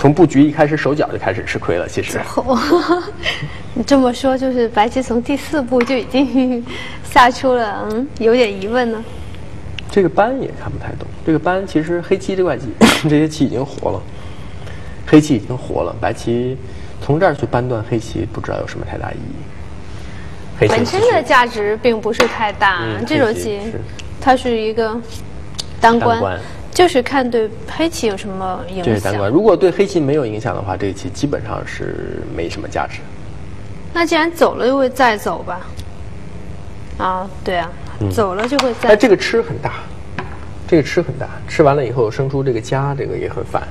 从布局一开始手脚就开始吃亏了。其实， 你这么说，就是白棋从第4步就已经下出了有点疑问呢。 这个班也看不太懂。这个班其实黑棋这块棋，这些棋已经活了，黑棋已经活了，白棋从这儿去扳断黑棋，不知道有什么太大意义。黑棋本身的价值并不是太大，这手棋它是一个单关，就是看对黑棋有什么影响。 这是单关，如果对黑棋没有影响的话，这个棋基本上是没什么价值。 那既然走了，就会再走吧？啊，对啊，走了就会再。 这个吃很大，这个吃很大，吃完了以后生出这个家，这个也很烦。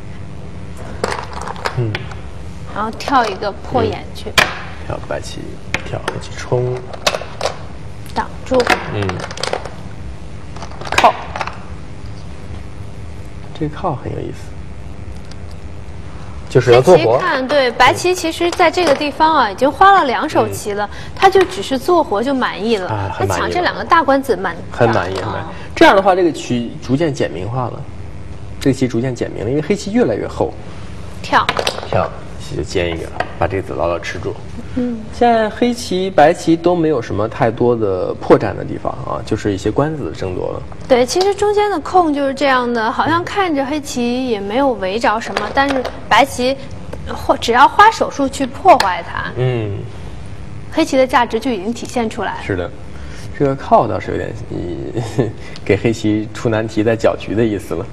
然后跳一个破眼去。 跳白棋，跳黑棋冲， 挡住。 靠。这个靠很有意思，就是要做活。 看对白棋，其实在这个地方啊，已经花了2手棋了，他就只是做活就满意了。他抢这2个大官子很满意。这样的话，这个棋逐渐简明化了，这个棋逐渐简明了，因为黑棋越来越厚。跳，棋就尖一个了，把这个子牢牢吃住。现在黑棋、白棋都没有什么太多的破绽的地方啊，就是一些官子争夺了。 对，其实中间的空就是这样的，好像看着黑棋也没有围着什么，但是白棋只要花手术去破坏它，黑棋的价值就已经体现出来了。 是的，这个靠倒是有点给黑棋出难题、在搅局的意思了。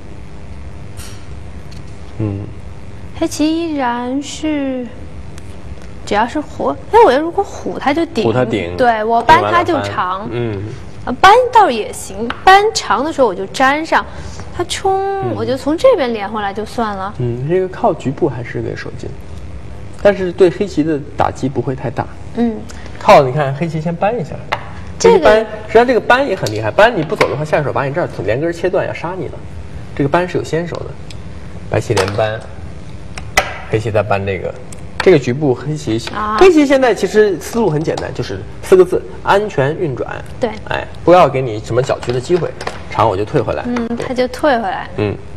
黑棋依然是。只要是活，我如果虎它就顶，对我扳它就长，扳倒也行，扳长的时候我就粘上，它冲我就从这边连回来就算了。 这个靠局部还是个手劲，但是对黑棋的打击不会太大。靠，你看黑棋先扳一下，这个扳实际上这个扳也很厉害，扳你不走的话，下手把你这儿连根切断要杀你了，这个扳是有先手的。白棋连扳，黑棋再扳这个。这个局部黑棋，黑棋现在其实思路很简单，就是4个字：安全运转。 对， 不要给你什么搅局的机会，长我就退回来。 他就退回来。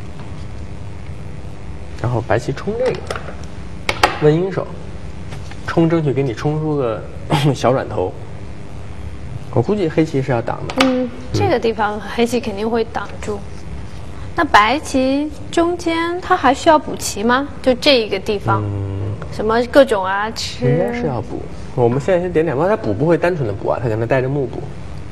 然后白棋冲这个，问阴手，冲争取给你冲出个小软头。我估计黑棋是要挡的。 这个地方黑棋肯定会挡住。那白棋中间它还需要补棋吗？就这一个地方。什么各种吃应该是要补。我们现在先点点，它补不会单纯的补啊，它可能带着目补。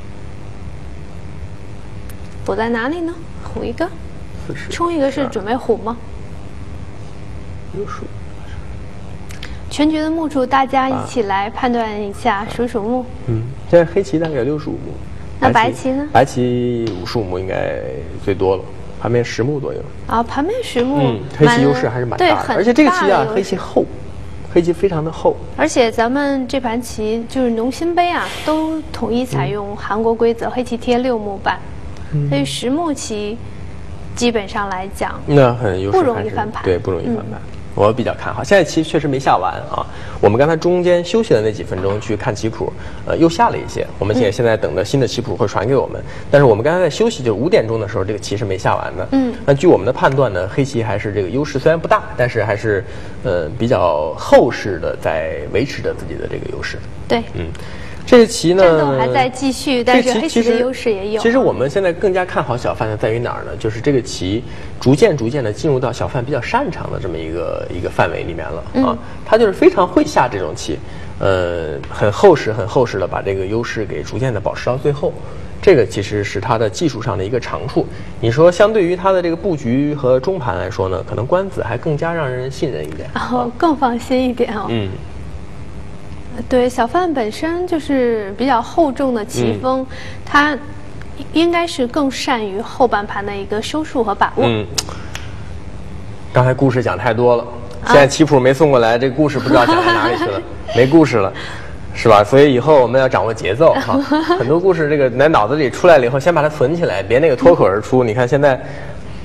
补在哪里呢？虎一个，冲一个是准备虎吗 ？65。 全局的目数，大家一起来判断一下，数数目。 现在黑棋大概有65目。 那白棋呢？ 白棋55目应该最多了，盘面10目左右。 盘面10目。 黑棋优势还是蛮大的，而且这个棋黑棋厚。黑棋非常的厚， 而且咱们这盘棋就是农心杯都统一采用韩国规则，黑棋贴6目半，所以10目棋基本上来讲， 那很优势， 不容易翻盘。 对，不容易翻盘。我比较看好。现在棋确实没下完啊，我们刚才中间休息的那几分钟去看棋谱，又下了一些。我们现在等着新的棋谱会传给我们，但是我们刚才在休息，就5点钟的时候，这个棋是没下完的。那据我们的判断呢，黑棋还是这个优势虽然不大，但是还是比较厚实的在维持着自己的这个优势。 对， 这个棋呢， 战斗还在继续，但是黑棋的优势也有。 其实我们现在更加看好小范的在于哪儿呢？就是这个棋逐渐的进入到小范比较擅长的这么一个范围里面了啊。他就是非常会下这种棋，很厚实的把这个优势给逐渐的保持到最后。这个其实是他的技术上的一个长处。你说相对于他的这个布局和中盘来说呢，可能官子还更加让人信任一点， 更放心一点对，小范本身就是比较厚重的棋风，他应该是更善于后半盘的一个收束和把握。 刚才故事讲太多了，现在棋谱没送过来，这故事不知道讲到哪里去了，没故事了，是吧？所以以后我们要掌握节奏很多故事这个在脑子里出来了以后，先把它存起来，别那个脱口而出。你看现在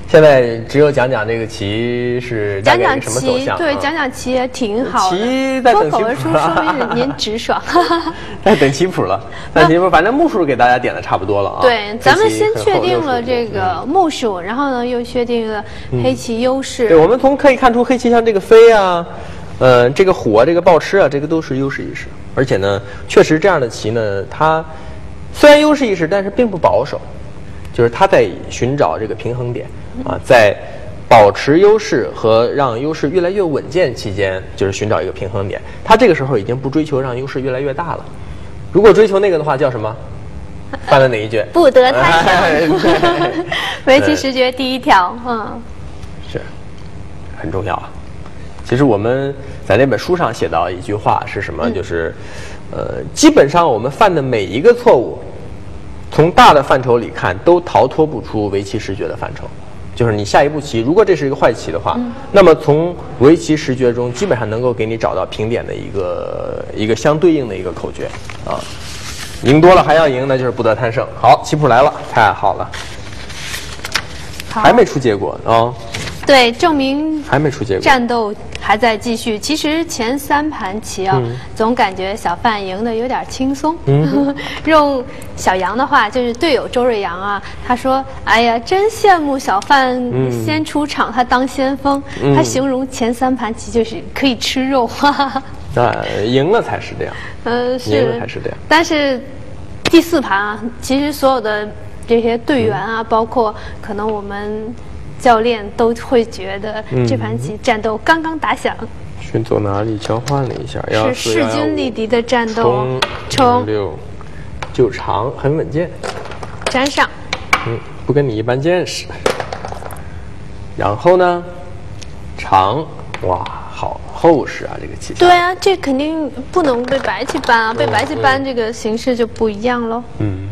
现在只有讲讲这个棋是大概什么走向？ 对，讲讲棋也挺好的。 棋在等棋谱了， 脱口而出说明您直爽。 在等棋谱了，反正目数给大家点的差不多了啊。 对，咱们先确定了这个目数，然后呢又确定了黑棋优势。 对，我们可以看出黑棋像这个飞啊，这个虎啊，这个豹吃啊，这个都是优势意识。而且呢，确实这样的棋呢，它虽然优势意识，但是并不保守，就是它在寻找这个平衡点啊，在保持优势和让优势越来越稳健期间，就是寻找一个平衡点。它这个时候已经不追求让优势越来越大了。如果追求那个的话，叫什么？犯了哪一绝？ 不得太强。围棋十诀第一条， 是很重要啊。其实我们在那本书上写到一句话是什么？就是，基本上我们犯的每一个错误，从大的范畴里看，都逃脱不出围棋十诀的范畴。就是你下一步棋，如果这是一个坏棋的话，那么从围棋十诀中，基本上能够给你找到平点的一个相对应的一个口诀啊。赢多了还要赢，那就是不得贪胜。好，棋谱来了，太好了，还没出结果啊。 对，证明还没出结果， 战斗还在继续。其实前3盘棋啊，总感觉小范赢得有点轻松。用小杨的话，就是队友周瑞阳啊，他说：“哎呀，真羡慕小范先出场，他当先锋。他形容前3盘棋就是可以吃肉。 赢了才是这样。赢了才是这样。但是第4盘啊，其实所有的这些队员啊，包括可能我们教练都会觉得这盘棋战斗刚刚打响。 迅走哪里交换了一下， 是势均力敌的战斗。 冲6就长，很稳健。 粘上。 不跟你一般见识。然后呢，长，哇，好厚实啊，这个棋。 对啊，这肯定不能被白棋搬啊，被白棋搬这个形式就不一样喽。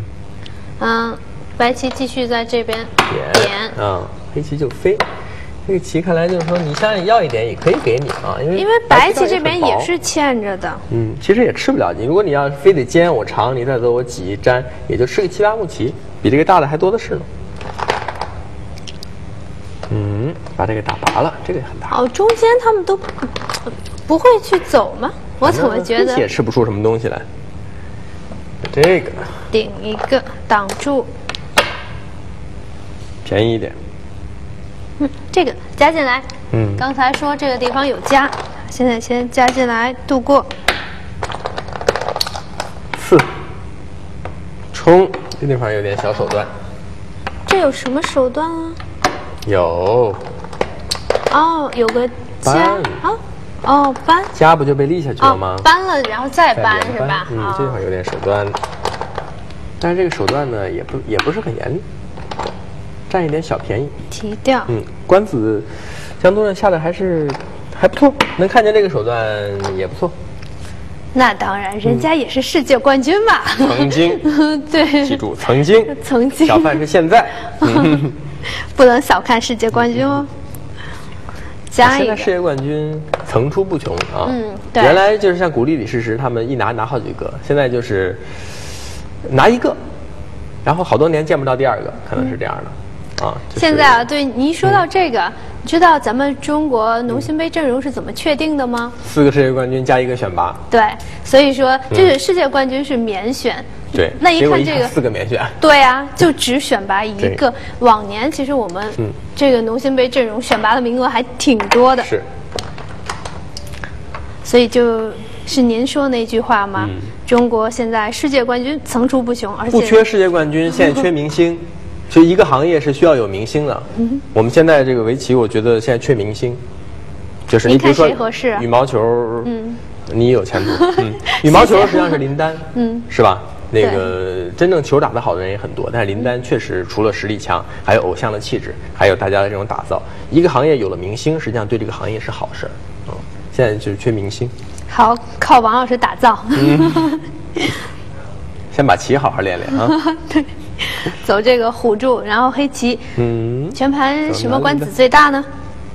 白棋继续在这边点。 黑棋就飞。这个棋看来就是说，你想要一点也可以给你啊，因为白棋这边也是欠着的。 其实也吃不了你。如果你要非得尖我长，你再走我挤粘，也就吃个7、8目棋，比这个大的还多的是呢。把这个打拔了，这个很大。 中间他们都不会去走吗？我怎么觉得也吃不出什么东西来。这个顶一个挡住， 便宜一点。 这个加进来。刚才说这个地方有加，现在先加进来度过。 4冲，这地方有点小手段。 这有什么手段啊？ 有。 有个加搬。 加不就被立下去了吗？ 搬了然后再搬是吧？ 这地方有点手段，但是这个手段呢也不是很严厉。占一点小便宜， 提掉。 官子江东人下的还不错，能看见这个手段也不错。 那当然，人家也是世界冠军嘛。 曾经， 对， 记住曾经。小范是现在， 不能小看世界冠军哦。加一个。 现在世界冠军层出不穷啊。 对。 原来就是像古力、李世石他们一拿好几个，现在就是拿一个，然后好多年见不到第2个，可能是这样的。 现在啊，对你一说到这个，你知道咱们中国农心杯阵容是怎么确定的吗 ？4个世界冠军加1个选拔。 对，所以说这是世界冠军是免选。 对， 那一看这个 4个免选。 对啊，就只选拔1个。往年其实我们这个农心杯阵容选拔的名额还挺多的。 是。 所以就是您说那句话吗？中国现在世界冠军层出不穷，而且不缺世界冠军，现在缺明星。所以一个行业是需要有明星的。我们现在这个围棋，我觉得现在缺明星，就是你比如说羽毛球，你有前途。羽毛球实际上是林丹，是吧？那个真正球打得好的人也很多，但是林丹确实除了实力强，还有偶像的气质，还有大家的这种打造。一个行业有了明星，实际上对这个行业是好事。现在就是缺明星。 好，靠王老师打造。 先把棋好好练练啊。 对。走这个虎柱，然后黑棋。全盘什么官子最大呢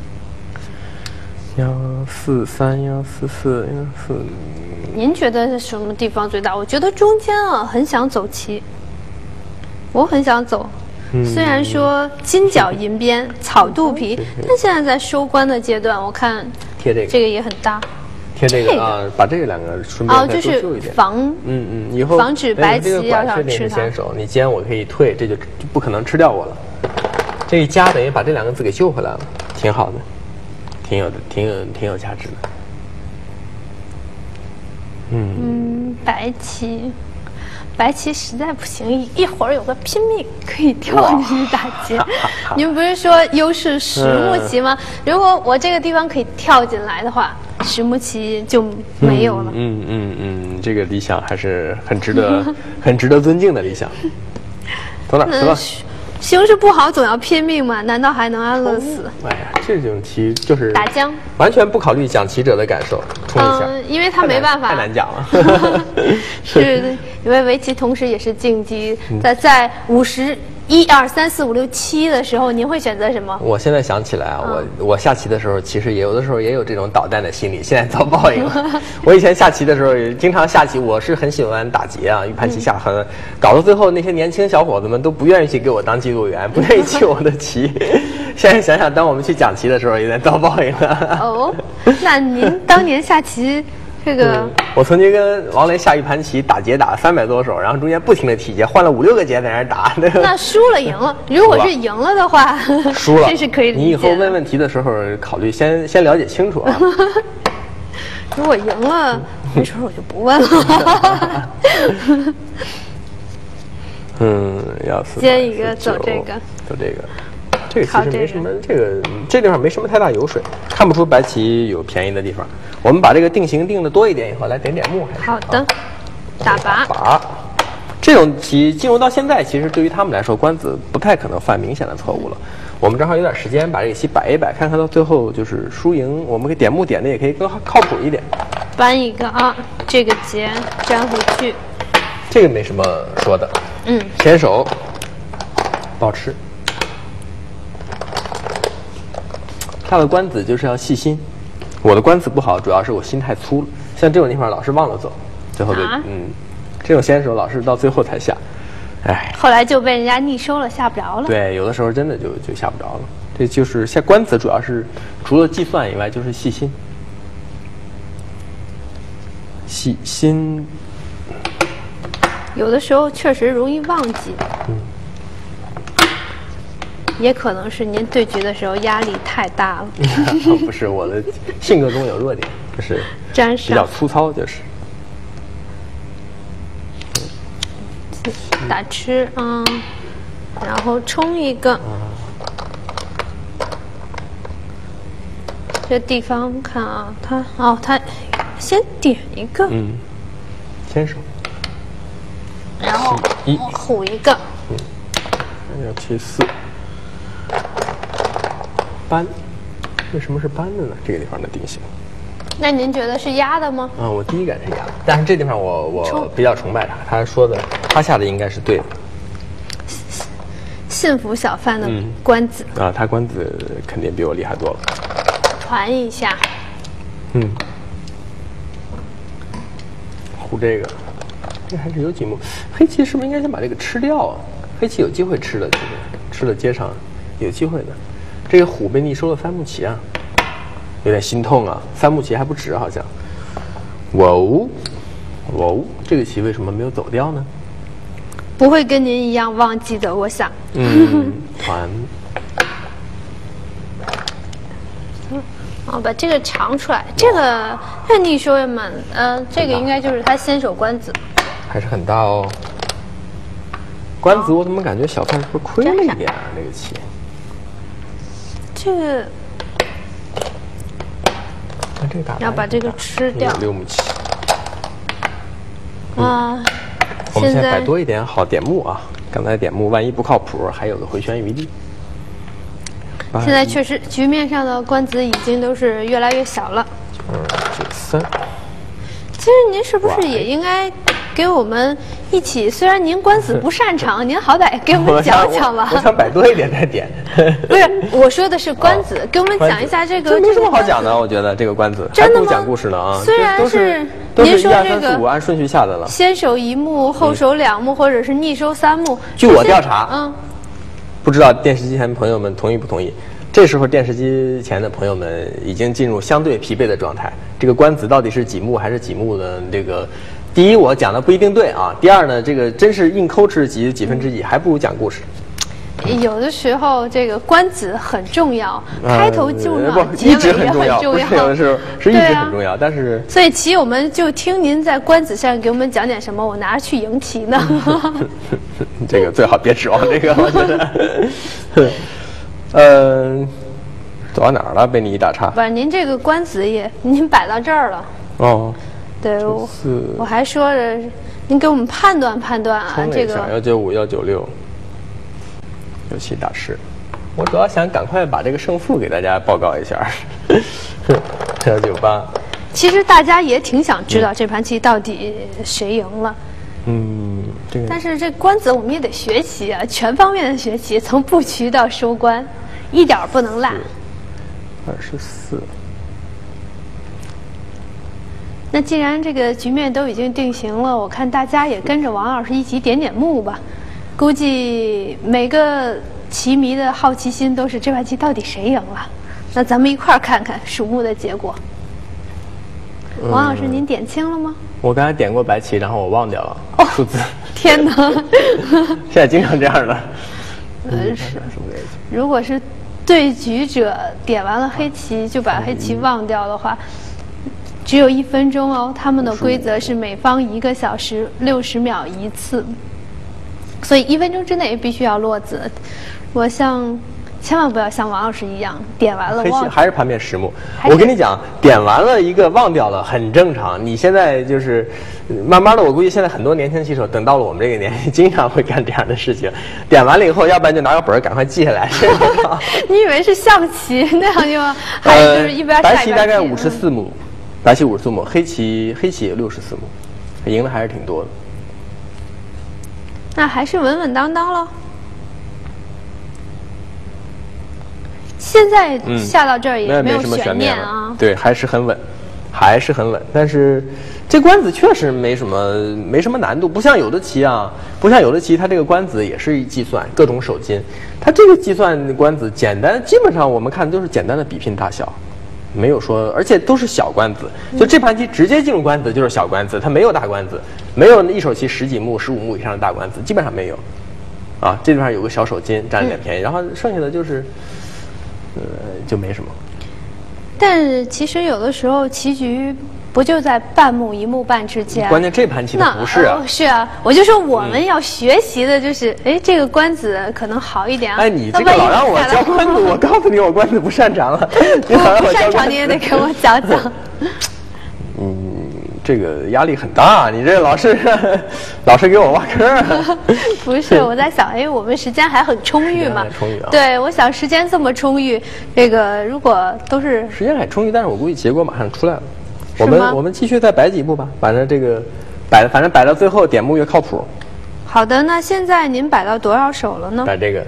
？143、144、144。 您觉得是什么地方最大？我觉得中间啊，很想走棋。我很想走虽然说金角银边草肚皮，但现在在收官的阶段，我看贴这个， 这个也很搭。 贴这个啊，把这两个顺便再多绣一点。以后防止白棋要想吃它。 先手，你既然我可以退，这就不可能吃掉我了。这一加等于把这两个字给绣回来了，挺好的，挺有价值的。 白棋实在不行，一会儿有个拼命可以跳进去打劫。你们不是说优势实木棋吗？如果我这个地方可以跳进来的话，实木棋就没有了。 这个理想还是很值得尊敬的理想。走哪？走哪？ 形势不好总要拼命嘛？难道还能安乐死？ 哎呀，这种棋就是打将， 完全不考虑讲棋者的感受，冲一下。 因为他没办法， 太难讲了。 是因为围棋同时也是竞技，在51、2、3、4、5、6、7的时候，您会选择什么？ 我现在想起来啊，我下棋的时候，其实有的时候也有这种捣蛋的心理，现在遭报应了。我以前下棋的时候，经常下棋，我是很喜欢打劫啊，一盘棋下很，搞到最后那些年轻小伙子们都不愿意去给我当记录员，不愿意记我的棋。现在想想，当我们去讲棋的时候，也在遭报应了。 哦，那您当年下棋？这个， 我曾经跟王雷下一盘棋，打劫打了300多手，然后中间不停的提劫，换了5、6个劫在那儿打。 那输了赢了，如果是赢了的话， 输了， 这是可以理解。 你以后问问题的时候，考虑先了解清楚啊。 如果赢了，没准我就不问了。 要死。 接一个，走这个， 走这个。这个其实没什么，这地方没什么太大油水，看不出白棋有便宜的地方。我们把这个定型定的多一点以后，来点目。 好的，打靶。 这种棋进入到现在，其实对于他们来说，官子不太可能犯明显的错误了。我们正好有点时间，把这个棋摆一摆，看看到最后就是输赢，我们给点目点的也可以更靠谱一点。 搬一个啊，这个劫粘回去。 这个没什么说的。先手，保持。下的官子就是要细心，我的官子不好，主要是我心太粗了。像这种地方老是忘了走，最后就这种先手老是到最后才下，哎， 后来就被人家逆收了，下不着了。 对，有的时候真的就下不着了。这就是下官子，主要是除了计算以外，就是细心。细心， 有的时候确实容易忘记。也可能是您对局的时候压力太大了。 不是，我的性格中有弱点，就是比较粗糙，就是。 打吃然后冲一个。这地方看啊，他先点一个。 先手。 然后虎一个。 6、7、4。扳，为什么是扳的呢？这个地方的定型。 那您觉得是压的吗？ 我第一感是压的，但是这地方我比较崇拜他说的，他下的应该是对的。 幸福小贩的官子他官子肯定比我厉害多了。 传一下。 胡这个还是有几目。黑棋是不是应该先把这个吃掉啊？黑棋有机会吃的，其实吃了接上有机会的。这个虎被逆收了3目棋啊，有点心痛啊！3目棋还不值，好像。这个棋为什么没有走掉呢？ 不会跟您一样忘记的，我想。 团。 把这个长出来，这个逆收也蛮，这个应该就是他先手官子， 还是很大哦。官子我怎么感觉小范是不是亏了一点啊？这个棋。 这个要把这个吃掉。 6目棋。我们现在摆多一点，好点目啊！刚才点目，万一不靠谱，还有个回旋余地。 现在确实局面上的官子已经都是越来越小了。 9、3。 其实您是不是也应该给我们一起？虽然您官子不擅长，您好歹给我们讲讲吧。 我想摆多一点再点。 不是，我说的是官子，给我们讲一下这个。 这没什么好讲的，我觉得这个官子还不如讲故事呢啊。 虽然是您说这个1、2、3、4、5按顺序下的了， 先手1目，后手2目，或者是逆收3目。 据我调查， 不知道电视机前的朋友们同意不同意？这时候电视机前的朋友们已经进入相对疲惫的状态。这个官子到底是几目还是几目的？这个，第一我讲的不一定对啊。第二呢，这个真是硬抠哧几分之几，还不如讲故事。 有的时候这个官子很重要，开头重要，结尾也很重要。 不是有的时候是一直很重要，但是所以棋友们就听您在官子上给我们讲点什么，我拿着去赢棋呢。 这个最好别指望这个，我觉得。走到哪儿了？被你一打岔。 不是，您这个官子您摆到这儿了。 哦。 对，我还说着，您给我们判断判断啊，这个 195、196。7大师，我主要想赶快把这个胜负给大家报告一下。198， 其实大家也挺想知道这盘棋到底谁赢了。 这个。 但是这官子我们也得学习啊，全方面的学习，从布局到收官，一点不能落。 24。 那既然这个局面都已经定型了，我看大家也跟着王老师一起点点目吧。估计每个棋迷的好奇心都是这盘棋到底谁赢了？那咱们一块儿看看数目的结果。王老师，您点清了吗？ 我刚才点过白棋，然后我忘掉了数字。 天哪！ 现在经常这样的。 如果是对局者点完了黑棋就把黑棋忘掉的话，只有1分钟哦。他们的规则是每方1个小时60秒1次。所以1分钟之内必须要落子。千万不要像王老师一样点完了忘。 还是盘面实目。我跟你讲，点完了一个忘掉了很正常。你现在就是慢慢的，我估计现在很多年轻棋手等到了我们这个年纪，经常会干这样的事情。点完了以后，要不然就拿个本儿赶快记下来。 你以为是象棋那样就还是就是一边白棋大概54目，白棋54目，黑棋也64目，赢的还是挺多的。 那还是稳稳当当喽。现在下到这儿也没有悬念啊。 对，还是很稳，还是很稳。但是这官子确实没什么难度，不像有的棋啊，它这个官子也是计算各种手筋，它这个计算官子简单，基本上我们看都是简单的比拼大小。没有说，而且都是小官子，就这盘棋直接进入官子就是小官子，它没有大官子，没有一手棋10几目、15目以上的大官子，基本上没有。啊，这地方有个小手筋占了点便宜，然后剩下的就是，就没什么。 但是其实有的时候棋局不就在半目1目半之间？ 关键这盘棋它不是啊。 是啊，我就说我们要学习的就是，这个官子可能好一点啊。 你这个老让我教官子，我告诉你，我官子不擅长了。你老让我教官子， 不擅长你也得给我讲讲。 这个压力很大，你这老是给我挖坑。 不是，我在想，我们时间还很充裕嘛。 充裕啊。对， 我想时间这么充裕，这个如果都是时间很充裕，但是我估计结果马上出来了。我们继续再摆几步吧，反正这个反正摆到最后点目越靠谱。 好的，那现在您摆到多少手了呢？ 摆这个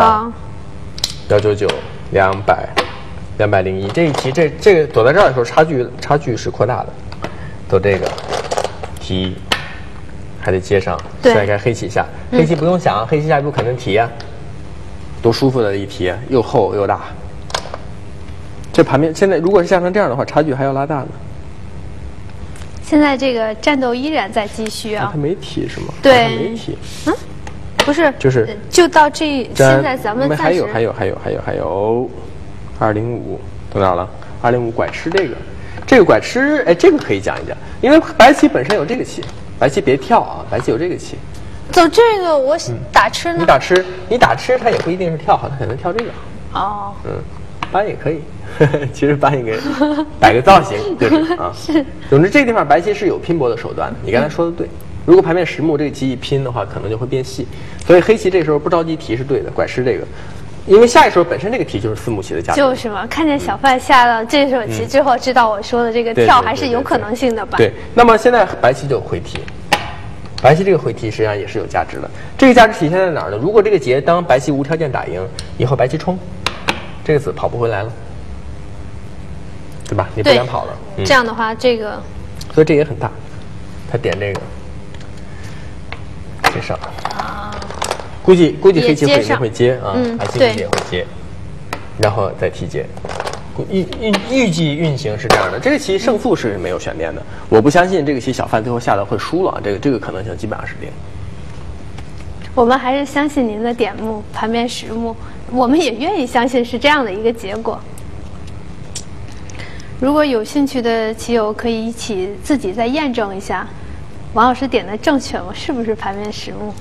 98、199、200、201。这一棋这个躲在这儿的时候，差距是扩大的。走这个提，还得接上，再该黑棋下。黑棋不用想，黑棋下一步肯定提啊，多舒服的一提，又厚又大。这盘面现在如果是下成这样的话，差距还要拉大呢。 现在这个战斗依然在继续啊。 他没提是吗？ 对， 没提。 不是，就到这。现在咱们还有205，到哪了？205拐吃这个拐吃，这个可以讲一讲，因为白棋本身有这个棋，白棋别跳啊，白棋有这个棋。 走这个我打吃呢？ 你打吃，它也不一定是跳好，它可能跳这个。 哦。 搬也可以，其实搬也可以摆个造型，就是啊。 是。 总之这个地方白棋是有拼搏的手段的，你刚才说的对。如果盘面实目这个棋一拼的话，可能就会变细，所以黑棋这时候不着急提是对的，拐吃这个。因为下一手本身这个题就是4目棋的价值。 就是嘛，看见小范下了这手棋之后，知道我说的这个跳还是有可能性的吧？ 对。那么现在白棋就回提，白棋这个回提实际上也是有价值的。这个价值体现在哪儿呢？如果这个劫当白棋无条件打赢，以后白棋冲，这个子跑不回来了，对吧？你不敢跑了。 这样的话，这个， 所以这也很大。他点这个，接上。 估计黑棋会会接啊，白棋对也会接，然后再提接。预计运行是这样的，这个棋胜负是没有悬念的，我不相信这个棋小范最后下的会输了，这个可能性基本上是零。 我们还是相信您的点目盘面实目，我们也愿意相信是这样的一个结果。如果有兴趣的棋友可以一起自己再验证一下，王老师点的正确吗？是不是盘面实目？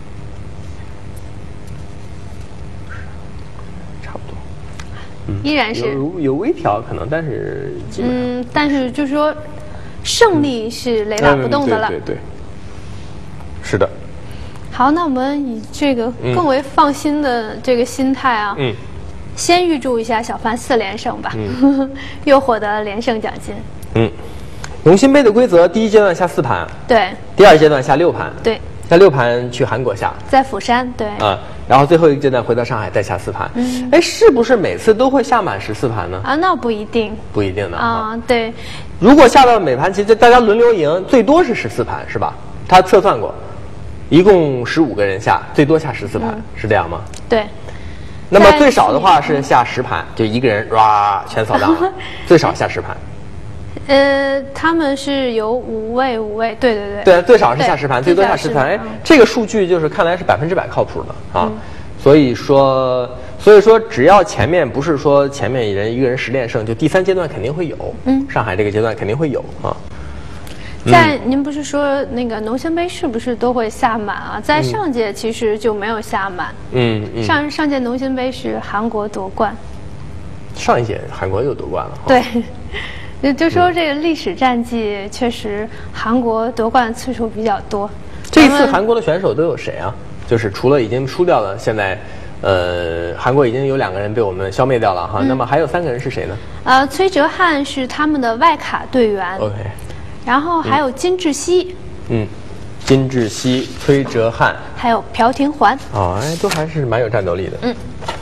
差不多。 依然是有微调可能，但是基本上但是就是说胜利是雷打不动的了。 对，是的。 好，那我们以这个更为放心的这个心态啊，先预祝一下小范4连胜吧，又获得了连胜奖金。 农心杯的规则，第一阶段下4盘， 对， 第二阶段下6盘， 对， 下6盘去韩国下， 在釜山，对， 然后最后一个阶段回到上海再下4盘。是不是每次都会下满14盘呢？ 那不一定， 不一定的啊。 对， 如果下到每盘棋，大家轮流赢，最多是14盘，是吧？他测算过，一共15个人下，最多下14盘，是这样吗？ 对。 那么最少的话是下10盘，就一个人哇全扫荡了，最少下10盘。 他们是有5位，对， 对，最少是下10盘，最多下10盘。这个数据就是看来是100%靠谱的啊。所以说，只要前面不是说前面一个人10连胜，就第3阶段肯定会有。上海这个阶段肯定会有啊。 在您不是说那个农心杯是不是都会下满啊？在上届其实就没有下满。上届农心杯是韩国夺冠。 上一届韩国又夺冠了。 对，就说这个历史战绩确实韩国夺冠次数比较多。 这一次韩国的选手都有谁啊？就是除了已经输掉了，现在韩国已经有2个人被我们消灭掉了哈。那么还有3个人是谁呢？ 崔哲瀚是他们的外卡队员。 OK。 然后还有金智熙， 金智熙、崔哲瀚， 还有朴廷桓， 都还是蛮有战斗力的。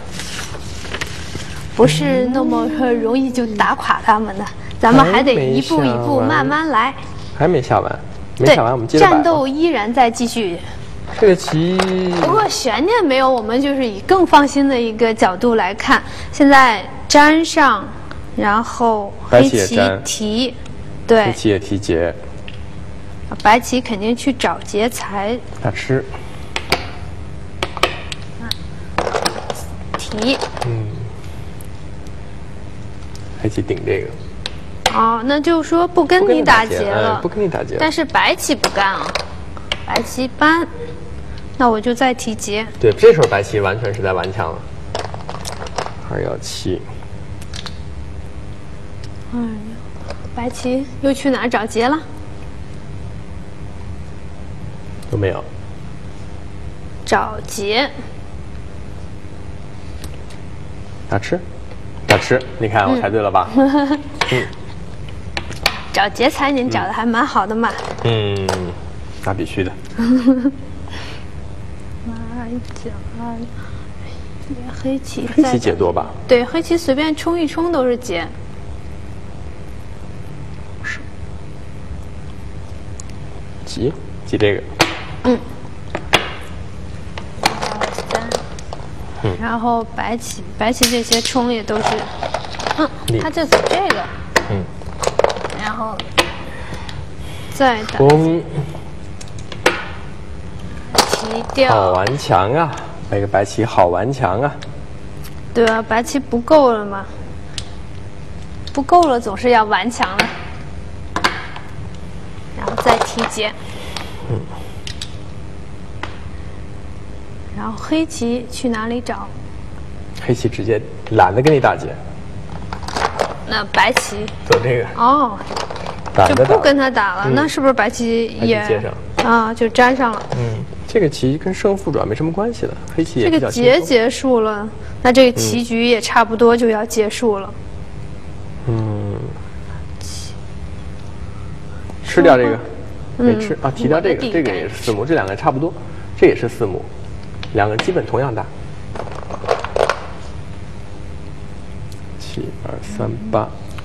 不是那么容易就打垮他们的，咱们还得一步一步慢慢来。 还没下完，没下完，我们接着战斗依然在继续。 这个棋， 不过悬念没有，我们就是以更放心的一个角度来看。现在粘上，然后黑棋提。对， 黑棋也提劫， 白棋肯定去找劫财， 打吃， 提， 黑棋顶这个， 那就是说不跟你打劫了， 不跟你打劫， 但是白棋不干啊，白棋搬，那我就再提劫。 对，这时候白棋完全是在顽强了，2要7， 白棋又去哪儿找劫了？ 都没有。 找劫。 打吃，你看我猜对了吧？ 找劫财您找的还蛮好的嘛。 那必须的。 黑棋劫多吧？ 对，黑棋随便冲一冲都是劫。 急这个， 然后白棋这些冲也都是，他就走这个，然后再打提掉， 好顽强啊！那个白棋好顽强啊！ 对啊，白棋不够了嘛，不够了总是要顽强的。然后再提劫，然后黑棋去哪里找？ 黑棋直接懒得跟你打劫。 那白棋走这个就不跟他打了。那是不是白棋也接上就粘上了？ 这个棋跟胜负主要没什么关系了。黑棋也这个劫结束了，那这个棋局也差不多就要结束了。 吃掉这个，没吃提掉这个，这个也是4目，这2个差不多，这也是4目，2个基本同样大。7、2、3、8，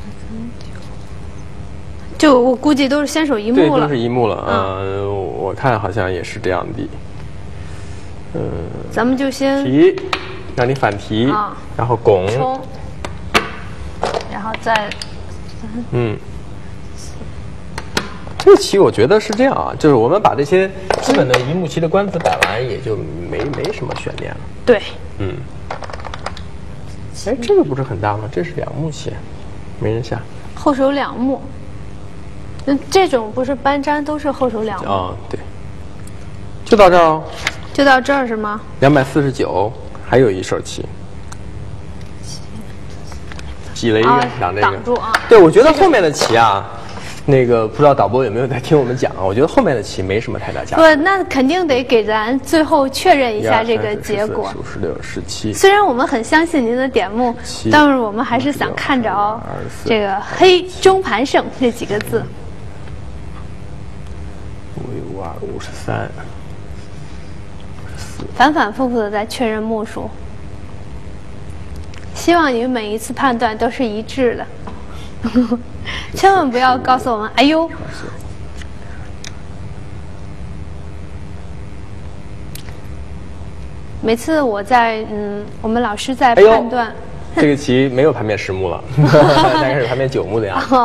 就我估计都是先手1目了。 对，都是1目了。我看好像也是这样的。 咱们就先提，让你反提，然后拱， 冲，然后再， 这个棋我觉得是这样啊，就是我们把这些基本的一目棋的官子摆完，也就没什么悬念了。 对， 哎，这个不是很大吗？这是2目棋，没人下。 后手2目，这种不是搬粘都是后手2目啊？对，就到这儿哦。 就到这儿是吗 ？249，还有一手棋，挤了一个挡这个。 挡住啊！ 对，我觉得后面的棋啊。那个不知道导播有没有在听我们讲啊？我觉得后面的棋没什么太大价值。 不，那肯定得给咱最后确认一下这个结果。 16、17。 虽然我们很相信您的点目，但是我们还是想看着这个“黑中盘胜”这几个字。 552、53、54。 反反复复的在确认目数，希望你们每一次判断都是一致的。千万不要告诉我们，哎呦！每次我在我们老师在判断， 这个棋没有盘面10目了，大概是盘面9目的样子。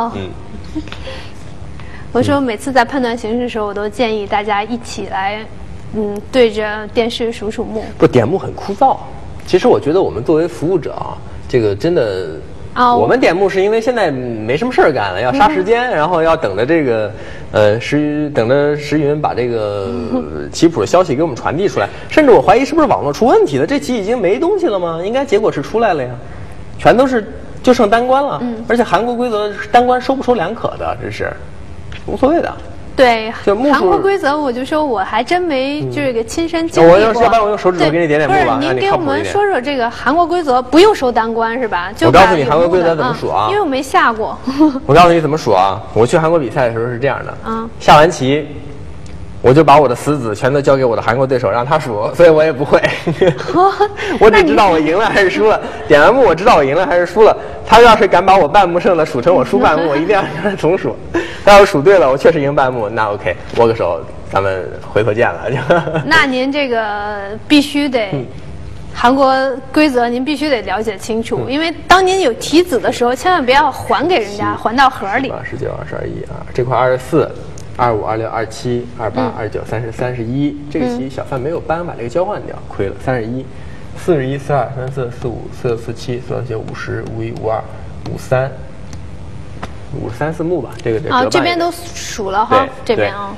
我说每次在判断形势的时候，我都建议大家一起来，对着电视数数目。 不，点目很枯燥。其实我觉得我们作为服务者啊，这个真的。我们点目是因为现在没什么事儿干了，要杀时间，然后要等着这个等着石云把这个棋谱的消息给我们传递出来。甚至我怀疑是不是网络出问题了？这棋已经没东西了吗？应该结果是出来了呀，全都是就剩单关了。而且韩国规则单关收不收两可的，这是无所谓的。 对，韩国规则我就说我还真没这个亲身经历过。 要不然我用手指头给你点目吧。 不是，您给我们说说这个韩国规则，不用收单关是吧？ 我告诉你韩国规则怎么数啊？ 因为我没下过。 我告诉你怎么数啊？我去韩国比赛的时候是这样的，下完棋，我就把我的死子全都交给我的韩国对手，让他数，所以我也不会。我只知道我赢了还是输了。点完目我知道我赢了还是输了。他要是敢把我半目胜的数成我输半目，我一定要让他重数。他要是数对了，我确实赢半目，那 OK， 握个手，咱们回头见了。 那您这个必须得，韩国规则您必须得了解清楚，因为当您有提子的时候，千万不要还给人家，还到盒里。 19、22、啊，这块24、25、26、27、28、29、30、31，这个棋小范没有搬，把这个交换掉，亏了。31、41、42、34、45、46、47、48、49、50、51、52、53。53、4目吧，这个得这边都数了哈，这边啊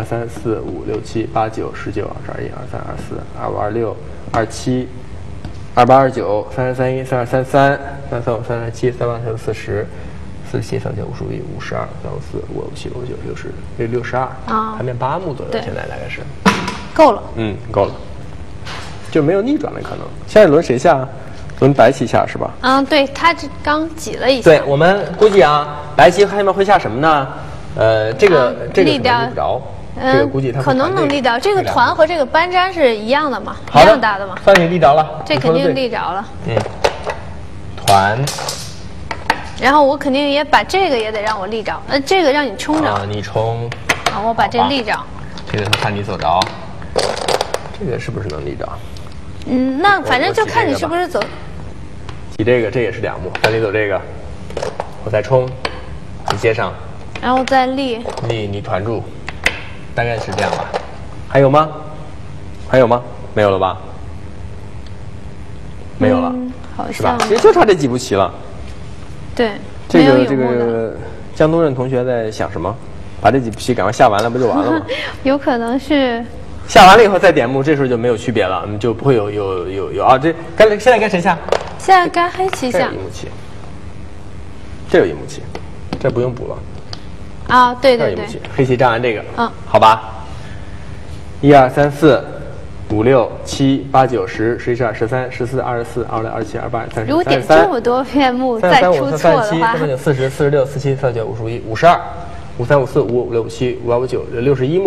，1、2、3、4、5、6、7、8、9、19、20、21、23、24、25、26、27、28、29、30、31、32、33、33、35、37、38、40、47、39、51、52、354、557、559、60，这62啊，盘面8目左右，现在大概是够了， 够了，就没有逆转的可能。现在轮谁下？轮白棋下是吧？ 对，他这刚挤了一下。 对，我们估计啊，白棋下面会下什么呢？这个立不着，这个估计他可能立掉。这个团和这个搬粘是一样的嘛？ 一样大的嘛？ 算你立着了。 这肯定立着了。 团。 然后我肯定也把这个也得让我立着，这个让你冲着。 你冲。 我把这立着。 这个他看你走着，这个是不是能立着？ 那反正就看你是不是走。 挤这个，这也是2目，看你走这个，我再冲，你接上， 然后再立， 你团住，大概是这样吧。还有吗？还有吗？没有了吧？没有了， 好像是吧？其实就差这几步棋了。 对， 这个江东任同学在想什么？把这几步棋赶快下完了，不就完了吗？ 有可能是。 下完了以后再点目，这时候就没有区别了，就不会有啊！现在该谁下？ 现在该黑棋下。 这有一目棋，这有一目棋，这不用补了。对， 黑棋占完这个，好吧。1、2、3、4、5、6、7、8、9、10、11、12、13、14、24、26、27、28、30、 如果点这么多片目再出错的话 ，39、40、46、47、49、51、52、53、54、55、56、57、58、59、61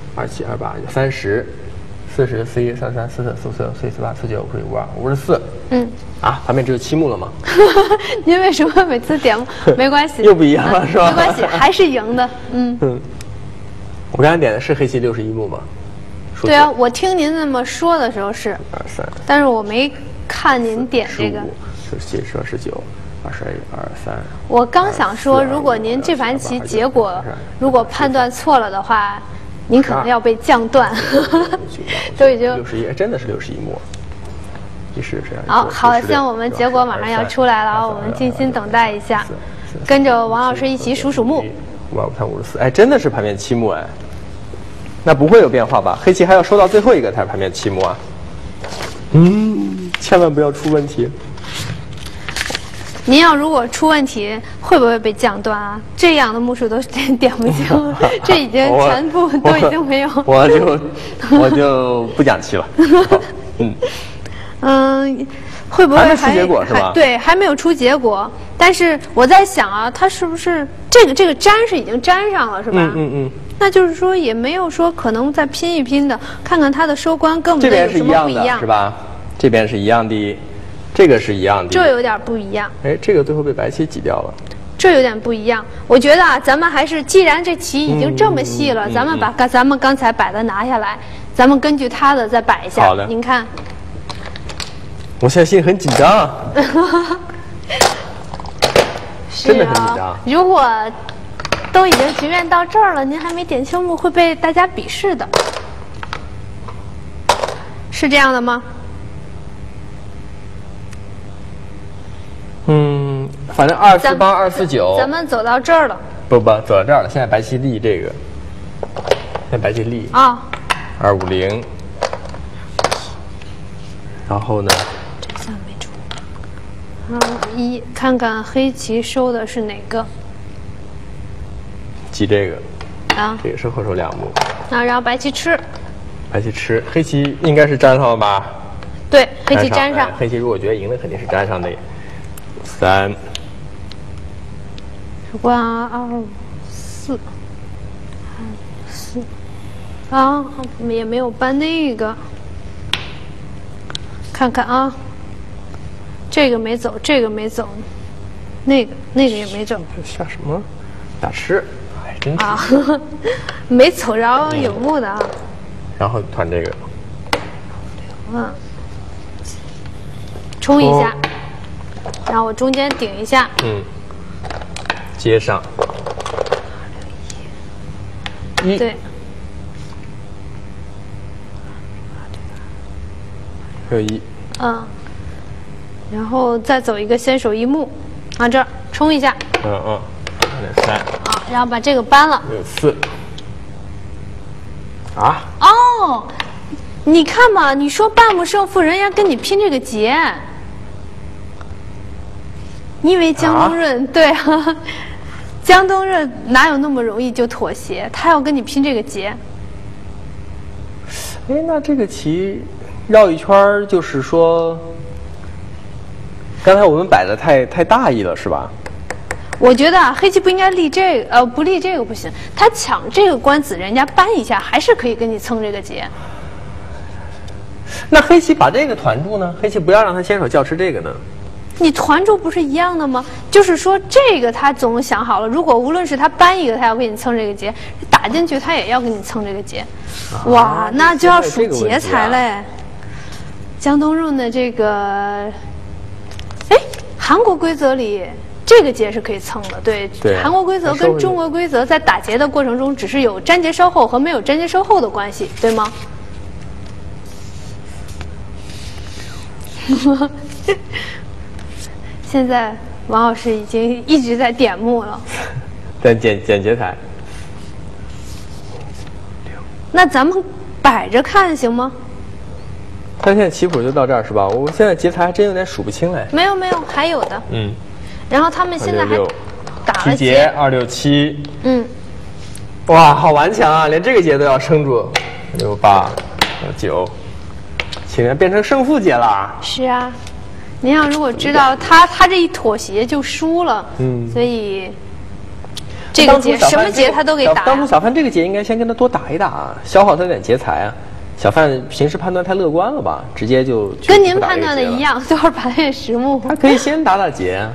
目。1、2、12、13、14、15、16、17、18、19、20、23、24、25、26、27、28、30、40、41、33、44、45、46、47、48、49、50、52、54。 嗯。 啊，盘面只有7目了吗？ 您为什么每次点没关系？ 又不一样了，是吧？ 没关系，还是赢的。嗯。 我刚才点的是黑棋61目吗？ 对啊，我听您那么说的时候是。 23。 但是我没看您点这个。 17、18、19、21、22、23。 我刚想说，如果您这盘棋结果如果判断错了的话，您可能要被降段。都已经 61，真的是61目。 好，像我们结果马上要出来了，我们静心等待一下，跟着王老师一起数数目。 55、53，哎，真的是盘面7目哎，那不会有变化吧？黑棋还要收到最后一个才是盘面7目啊。千万不要出问题。 您要如果出问题，会不会被降段啊？这样的目数都点不清，这已经全部都已经没有。 我就不讲棋了。 会不会还没出结果是吧？ 对，还没有出结果。但是我在想啊，它是不是这个粘是已经粘上了是吧？那就是说也没有说可能再拼一拼的，看看它的收官跟我们的有什么不一样， 是吧？这边是一样的，这个是一样的， 这有点不一样。 哎，这个最后被白棋挤掉了。 这有点不一样。我觉得啊，咱们还是既然这棋已经这么细了，咱们把咱们刚才摆的拿下来，咱们根据它的再摆一下。 好的， 您看。 我现在心里很紧张，真的很紧张。 如果都已经局面到这儿了，您还没点清目，会被大家鄙视的，是这样的吗？ 反正248、249， 咱们走到这儿了。 不，走到这儿了。现在白棋立这个，现在白棋立啊 ，250，然后呢？ 看看黑棋收的是哪个？ 挤这个啊， 这个是后手2目。 然后白棋吃， 白棋吃，黑棋应该是粘上了吧？ 对，黑棋粘上。 黑棋如果觉得赢了，肯定是粘上的。3， 关2、4，啊，也没有搬那个，看看啊。这个没走，这个没走，那个也没走。 下什么？打吃，哎，真啊，没走着有目的啊。 然后团这个， 冲一下，然后我中间顶一下， 接上1， 对， 还有1， 然后再走一个先手1目，往这儿冲一下 ，3， 然后把这个搬了 ，4， 哦，你看嘛，你说半目胜负，人家跟你拼这个劫，你以为江东润对啊？江东润哪有那么容易就妥协？他要跟你拼这个劫。 哎，那这个棋绕一圈就是说。刚才我们摆的太大意了，是吧？ 我觉得啊，黑棋不应该立这个，不立这个不行。他抢这个官子，人家搬一下，还是可以跟你蹭这个劫。 那黑棋把这个团住呢？黑棋不要让他先手叫吃这个呢？ 你团住不是一样的吗？就是说这个他总想好了，如果无论是他搬一个，他要给你蹭这个劫，打进去他也要给你蹭这个劫。哇，那就要数劫财嘞。江东润的这个。韩国规则里，这个劫是可以蹭的。对，韩国规则跟中国规则在打劫的过程中，只是有粘劫稍后和没有粘劫稍后的关系，对吗？现在王老师已经一直在点目了， 在捡劫财。 那咱们摆着看行吗？ 他现在棋谱就到这儿是吧？我现在劫财还真有点数不清嘞。 没有，还有的。然后他们现在还打了劫267。哇，好顽强啊，连这个劫都要撑住。68、9，竟然变成胜负劫了。 是啊，您要如果知道他这一妥协就输了。所以这个劫什么劫他都给打。 当初小范这个劫应该先跟他多打一打，消耗他点劫财啊。 小范平时判断太乐观了吧，直接就跟您判断的一样，最后把这实木。 他可以先打结，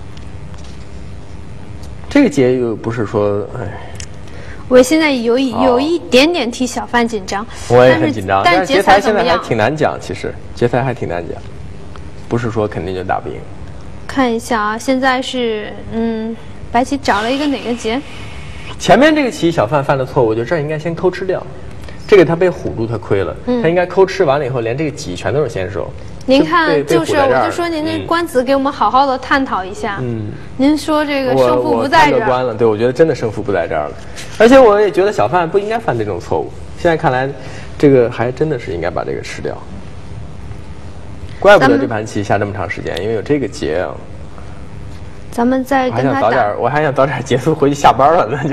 这个结又不是说，哎。 我现在有一点点替小范紧张， 我也很紧张， 但是劫财现在还挺难讲，其实劫财还挺难讲，不是说肯定就打不赢。 看一下啊，现在是白棋找了一个哪个劫？ 前面这个棋小范犯的错误，就这儿应该先抠吃掉，这个他被唬住，他亏了，他应该抠吃完了以后，连这个己全都是先手。 您看，就是我就说您这官子给我们好好的探讨一下。您说这个胜负不在这儿。我太乐观了， 对，我觉得真的胜负不在这儿了。而且我也觉得小范不应该犯这种错误。现在看来，这个还真的是应该把这个吃掉。怪不得这盘棋下这么长时间，因为有这个劫啊。 咱们再跟他打。 我还想早点结束回去下班了，那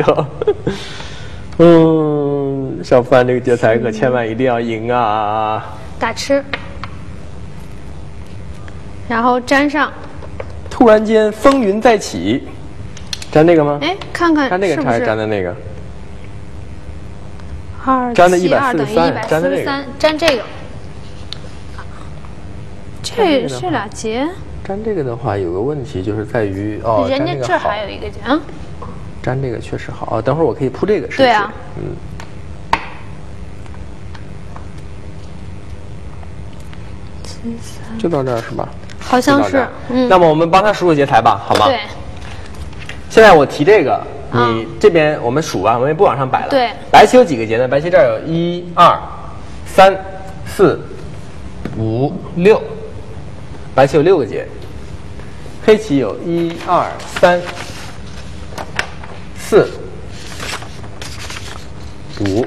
就。小范这个劫财可千万一定要赢啊！ 打吃。然后粘上， 突然间风云再起，粘这个吗？ 哎，看看粘这个还是粘的那个 ？2 粘的 173等于143，粘这个。这俩结。 粘这个的话有个问题就是在于人家这还有一个结啊。 粘这个确实好等会儿我可以铺这个。 对啊。 就到这儿是吧？ 好像是， 那么我们帮他数数劫财吧，好吗？ 对。 现在我提这个，你这边我们数啊，我们也不往上摆了。 对。 白棋有几个劫呢？白棋这儿有1、2、3、4、5、6，白棋有6个劫。黑棋有1、2、3、4、5。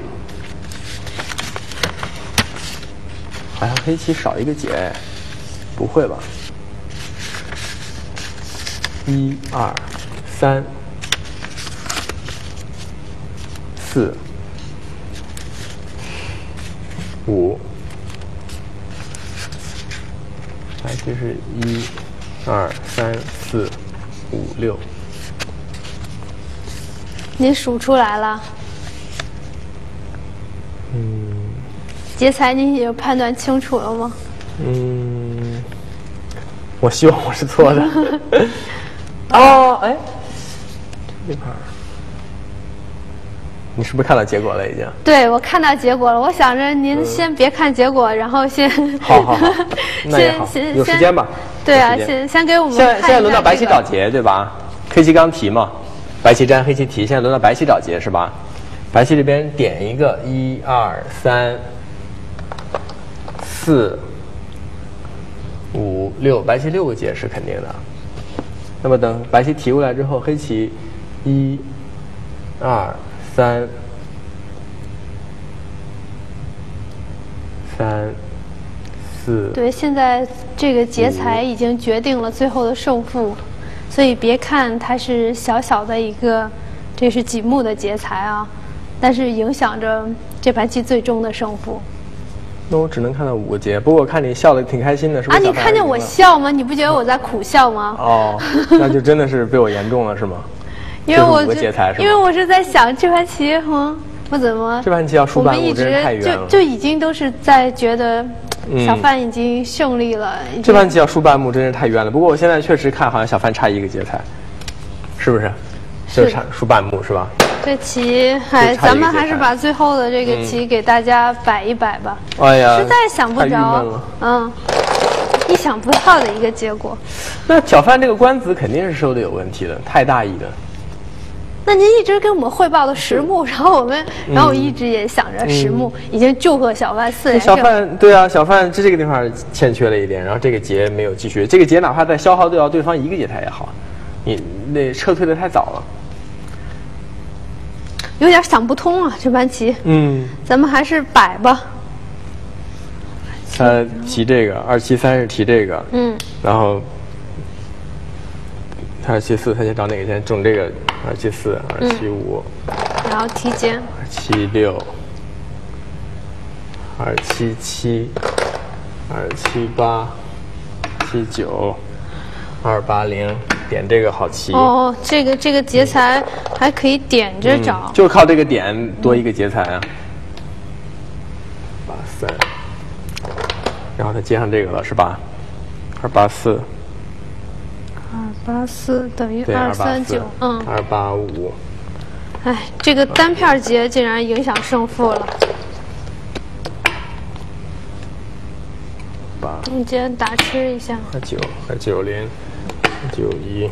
好像黑棋少一个劫，不会吧？1、2、3、4、5，哎，这是1、2、3、4、5、6。 您数出来了？劫财您也判断清楚了吗？ 我希望我是错的。哎，这块儿，你是不是看到结果了已经？ 对，我看到结果了。我想着您先别看结果，然后先。 好，那也好，有时间吧。 对啊，先给我们看一下。 现在轮到白棋找劫，对吧？黑棋刚提嘛，白棋粘，黑棋提，现在轮到白棋找劫是吧？白棋这边点一个1、2、3、4、5、6，白棋6个劫是肯定的。那么等白棋提过来之后，黑棋1、2、3、4。 对，现在这个劫财已经决定了最后的胜负，所以别看它是小小的一个，这是几目的劫财啊，但是影响着这盘棋最终的胜负。 那我只能看到5个劫，不过我看你笑得挺开心的，是不是？ 你看见我笑吗？你不觉得我在苦笑吗？ 那就真的是被我言中了，是吗？ 因为我 5个劫财是吗？ 因为我是在想这盘棋，我怎么这盘棋要输半目真是太冤了。 就已经都是在觉得小范已经胜利了。 这盘棋要输半目真是太冤了。不过我现在确实看好像小范差1个劫财，是不是？就是差输半目是吧？ 这棋咱们还是把最后的这个棋给大家摆一摆吧。 哎呀， 实在想不着，意想不到的一个结果。 那小范这个官子肯定是收的有问题的，太大意的。 那您一直跟我们汇报的实目，然后我一直也想着实目已经祝贺小范4连胜。 小范对啊，小范这个地方欠缺了一点，然后这个劫没有继续，这个劫哪怕再消耗掉对方1个劫财也好，你那撤退的太早了。 有点想不通啊，这盘棋。咱们还是摆吧。 他提这个2、7、3是提这个，然后他2、7、4，他先找哪个先中这个2、7、4、2、7、5， 然后提肩 2、7、6、2、7、7、2、7、8、7、9、2、8、0。点这个好棋这个劫财还可以点着找， 就靠这个点多1个劫财啊。 然后他接上这个了是吧？284。 284等于239，嗯 ，285。 哎，这个单片节竟然影响胜负了。中间打吃一下。 9和90、91。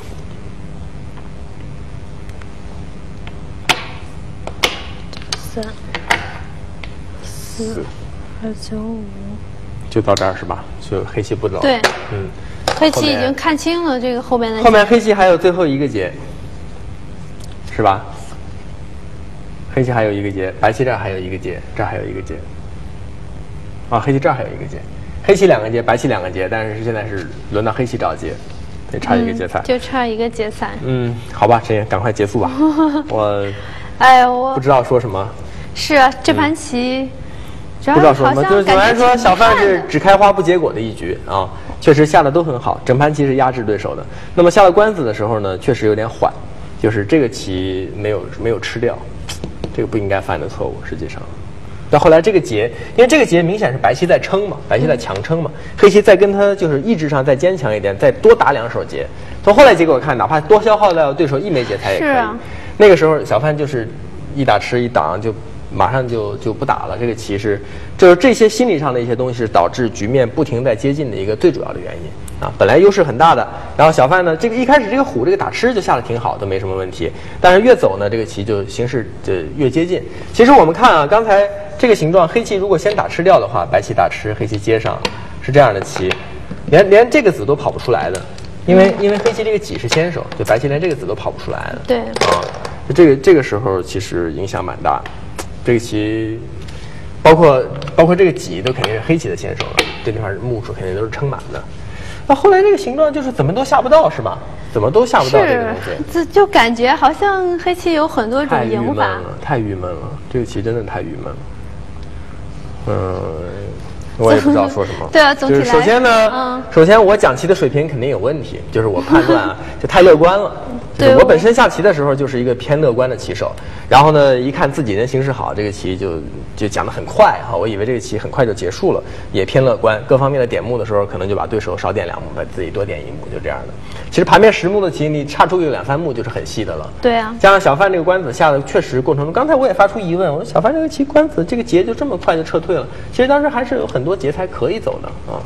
3、4、295。 就到这儿是吧？就黑棋不走。 对，黑棋已经看清了这个后边的。 后面黑棋还有最后一个节，是吧？黑棋还有一个节，白棋这儿还有一个节，这儿还有一个节。啊，黑棋这儿还有一个节，黑棋2个节，白棋2个节，但是现在是轮到黑棋找节，得差一个节彩。 就差一个节彩。 好吧，陈烨，赶快结束吧。我不知道说什么。 是啊，这盘棋。 不知道说什么，就是总来说，小范是只开花不结果的一局啊，确实下的都很好，整盘棋是压制对手的。那么下了官子的时候呢，确实有点缓，就是这个棋没有吃掉，这个不应该犯的错误。实际上，到后来这个劫，因为这个劫明显是白棋在撑嘛，白棋在强撑嘛，黑棋再跟他就是意志上再坚强一点，再多打2手劫。从后来结果看，哪怕多消耗掉对手1枚劫财也可以。那个时候小范就是一打吃一挡就。马上就不打了，这个棋就是这些心理上的一些东西是导致局面不停在接近的一个最主要的原因啊。本来优势很大的，然后小范呢，这个一开始这个虎这个打吃就下得挺好，都没什么问题。但是越走呢，这个棋就形势就越接近。其实我们看啊，刚才这个形状，黑棋如果先打吃掉的话，白棋打吃，黑棋接上，是这样的棋，连这个子都跑不出来的，因为黑棋这个己是先手，就白棋连这个子都跑不出来的。 对啊，这个时候其实影响蛮大的。这个棋，包括这个己都肯定是黑棋的先手了，这地方目数肯定都是撑满的。那后来这个形状就是怎么都下不到是吧？怎么都下不到这个东西， 就感觉好像黑棋有很多种赢法。 太郁闷了，这个棋真的太郁闷了。我也不知道说什么。 对啊，总体来首先呢，首先我讲棋的水平肯定有问题，就是我判断啊就太乐观了。就是我本身下棋的时候就是一个偏乐观的棋手，然后呢，一看自己的形势好，这个棋就讲得很快哈，我以为这个棋很快就结束了，也偏乐观，各方面的点目的时候，可能就把对手少点2目，把自己多点1目，就这样的。其实盘面10目的棋，你差出个2、3目就是很细的了。 对啊。 加上小范这个官子下的确实过程中，刚才我也发出疑问，我说小范这个棋官子这个劫就这么快就撤退了，其实当时还是有很多劫才可以走的啊。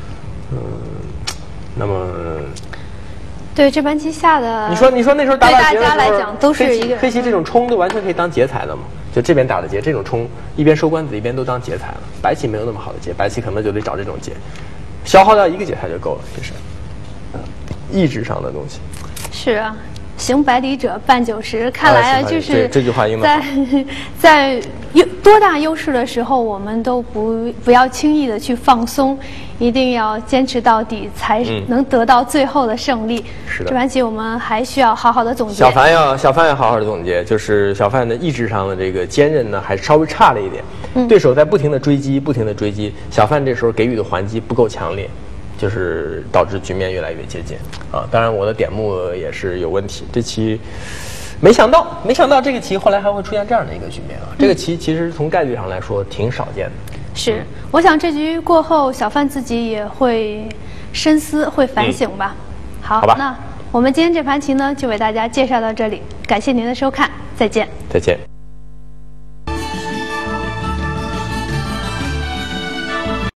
那么。 对这盘棋下的， 你说那时候打劫的时候， 对大家来讲都是一个黑棋这种冲就完全可以当劫财了嘛？就这边打的劫，这种冲一边收官子一边都当劫财了。白棋没有那么好的劫，白棋可能就得找这种劫，消耗掉1个劫财就够了。其实，意志上的东西。是啊，行百里者半九十。看来啊，就是这句话应该在多大优势的时候，我们都不要轻易的去放松，一定要坚持到底，才能得到最后的胜利。 是的， 这盘棋我们还需要好好的总结。 小范要好好的总结，就是小范的意志上的这个坚韧呢，还稍微差了一点。对手在不停的追击，小范这时候给予的还击不够强烈。就是导致局面越来越接近啊！当然我的点目也是有问题。这棋没想到这个棋后来还会出现这样的一个局面啊！这个棋其实从概率上来说挺少见的。 是，我想这局过后，小范自己也会深思，会反省吧。好吧，那我们今天这盘棋呢，就为大家介绍到这里，感谢您的收看，再见。 再见。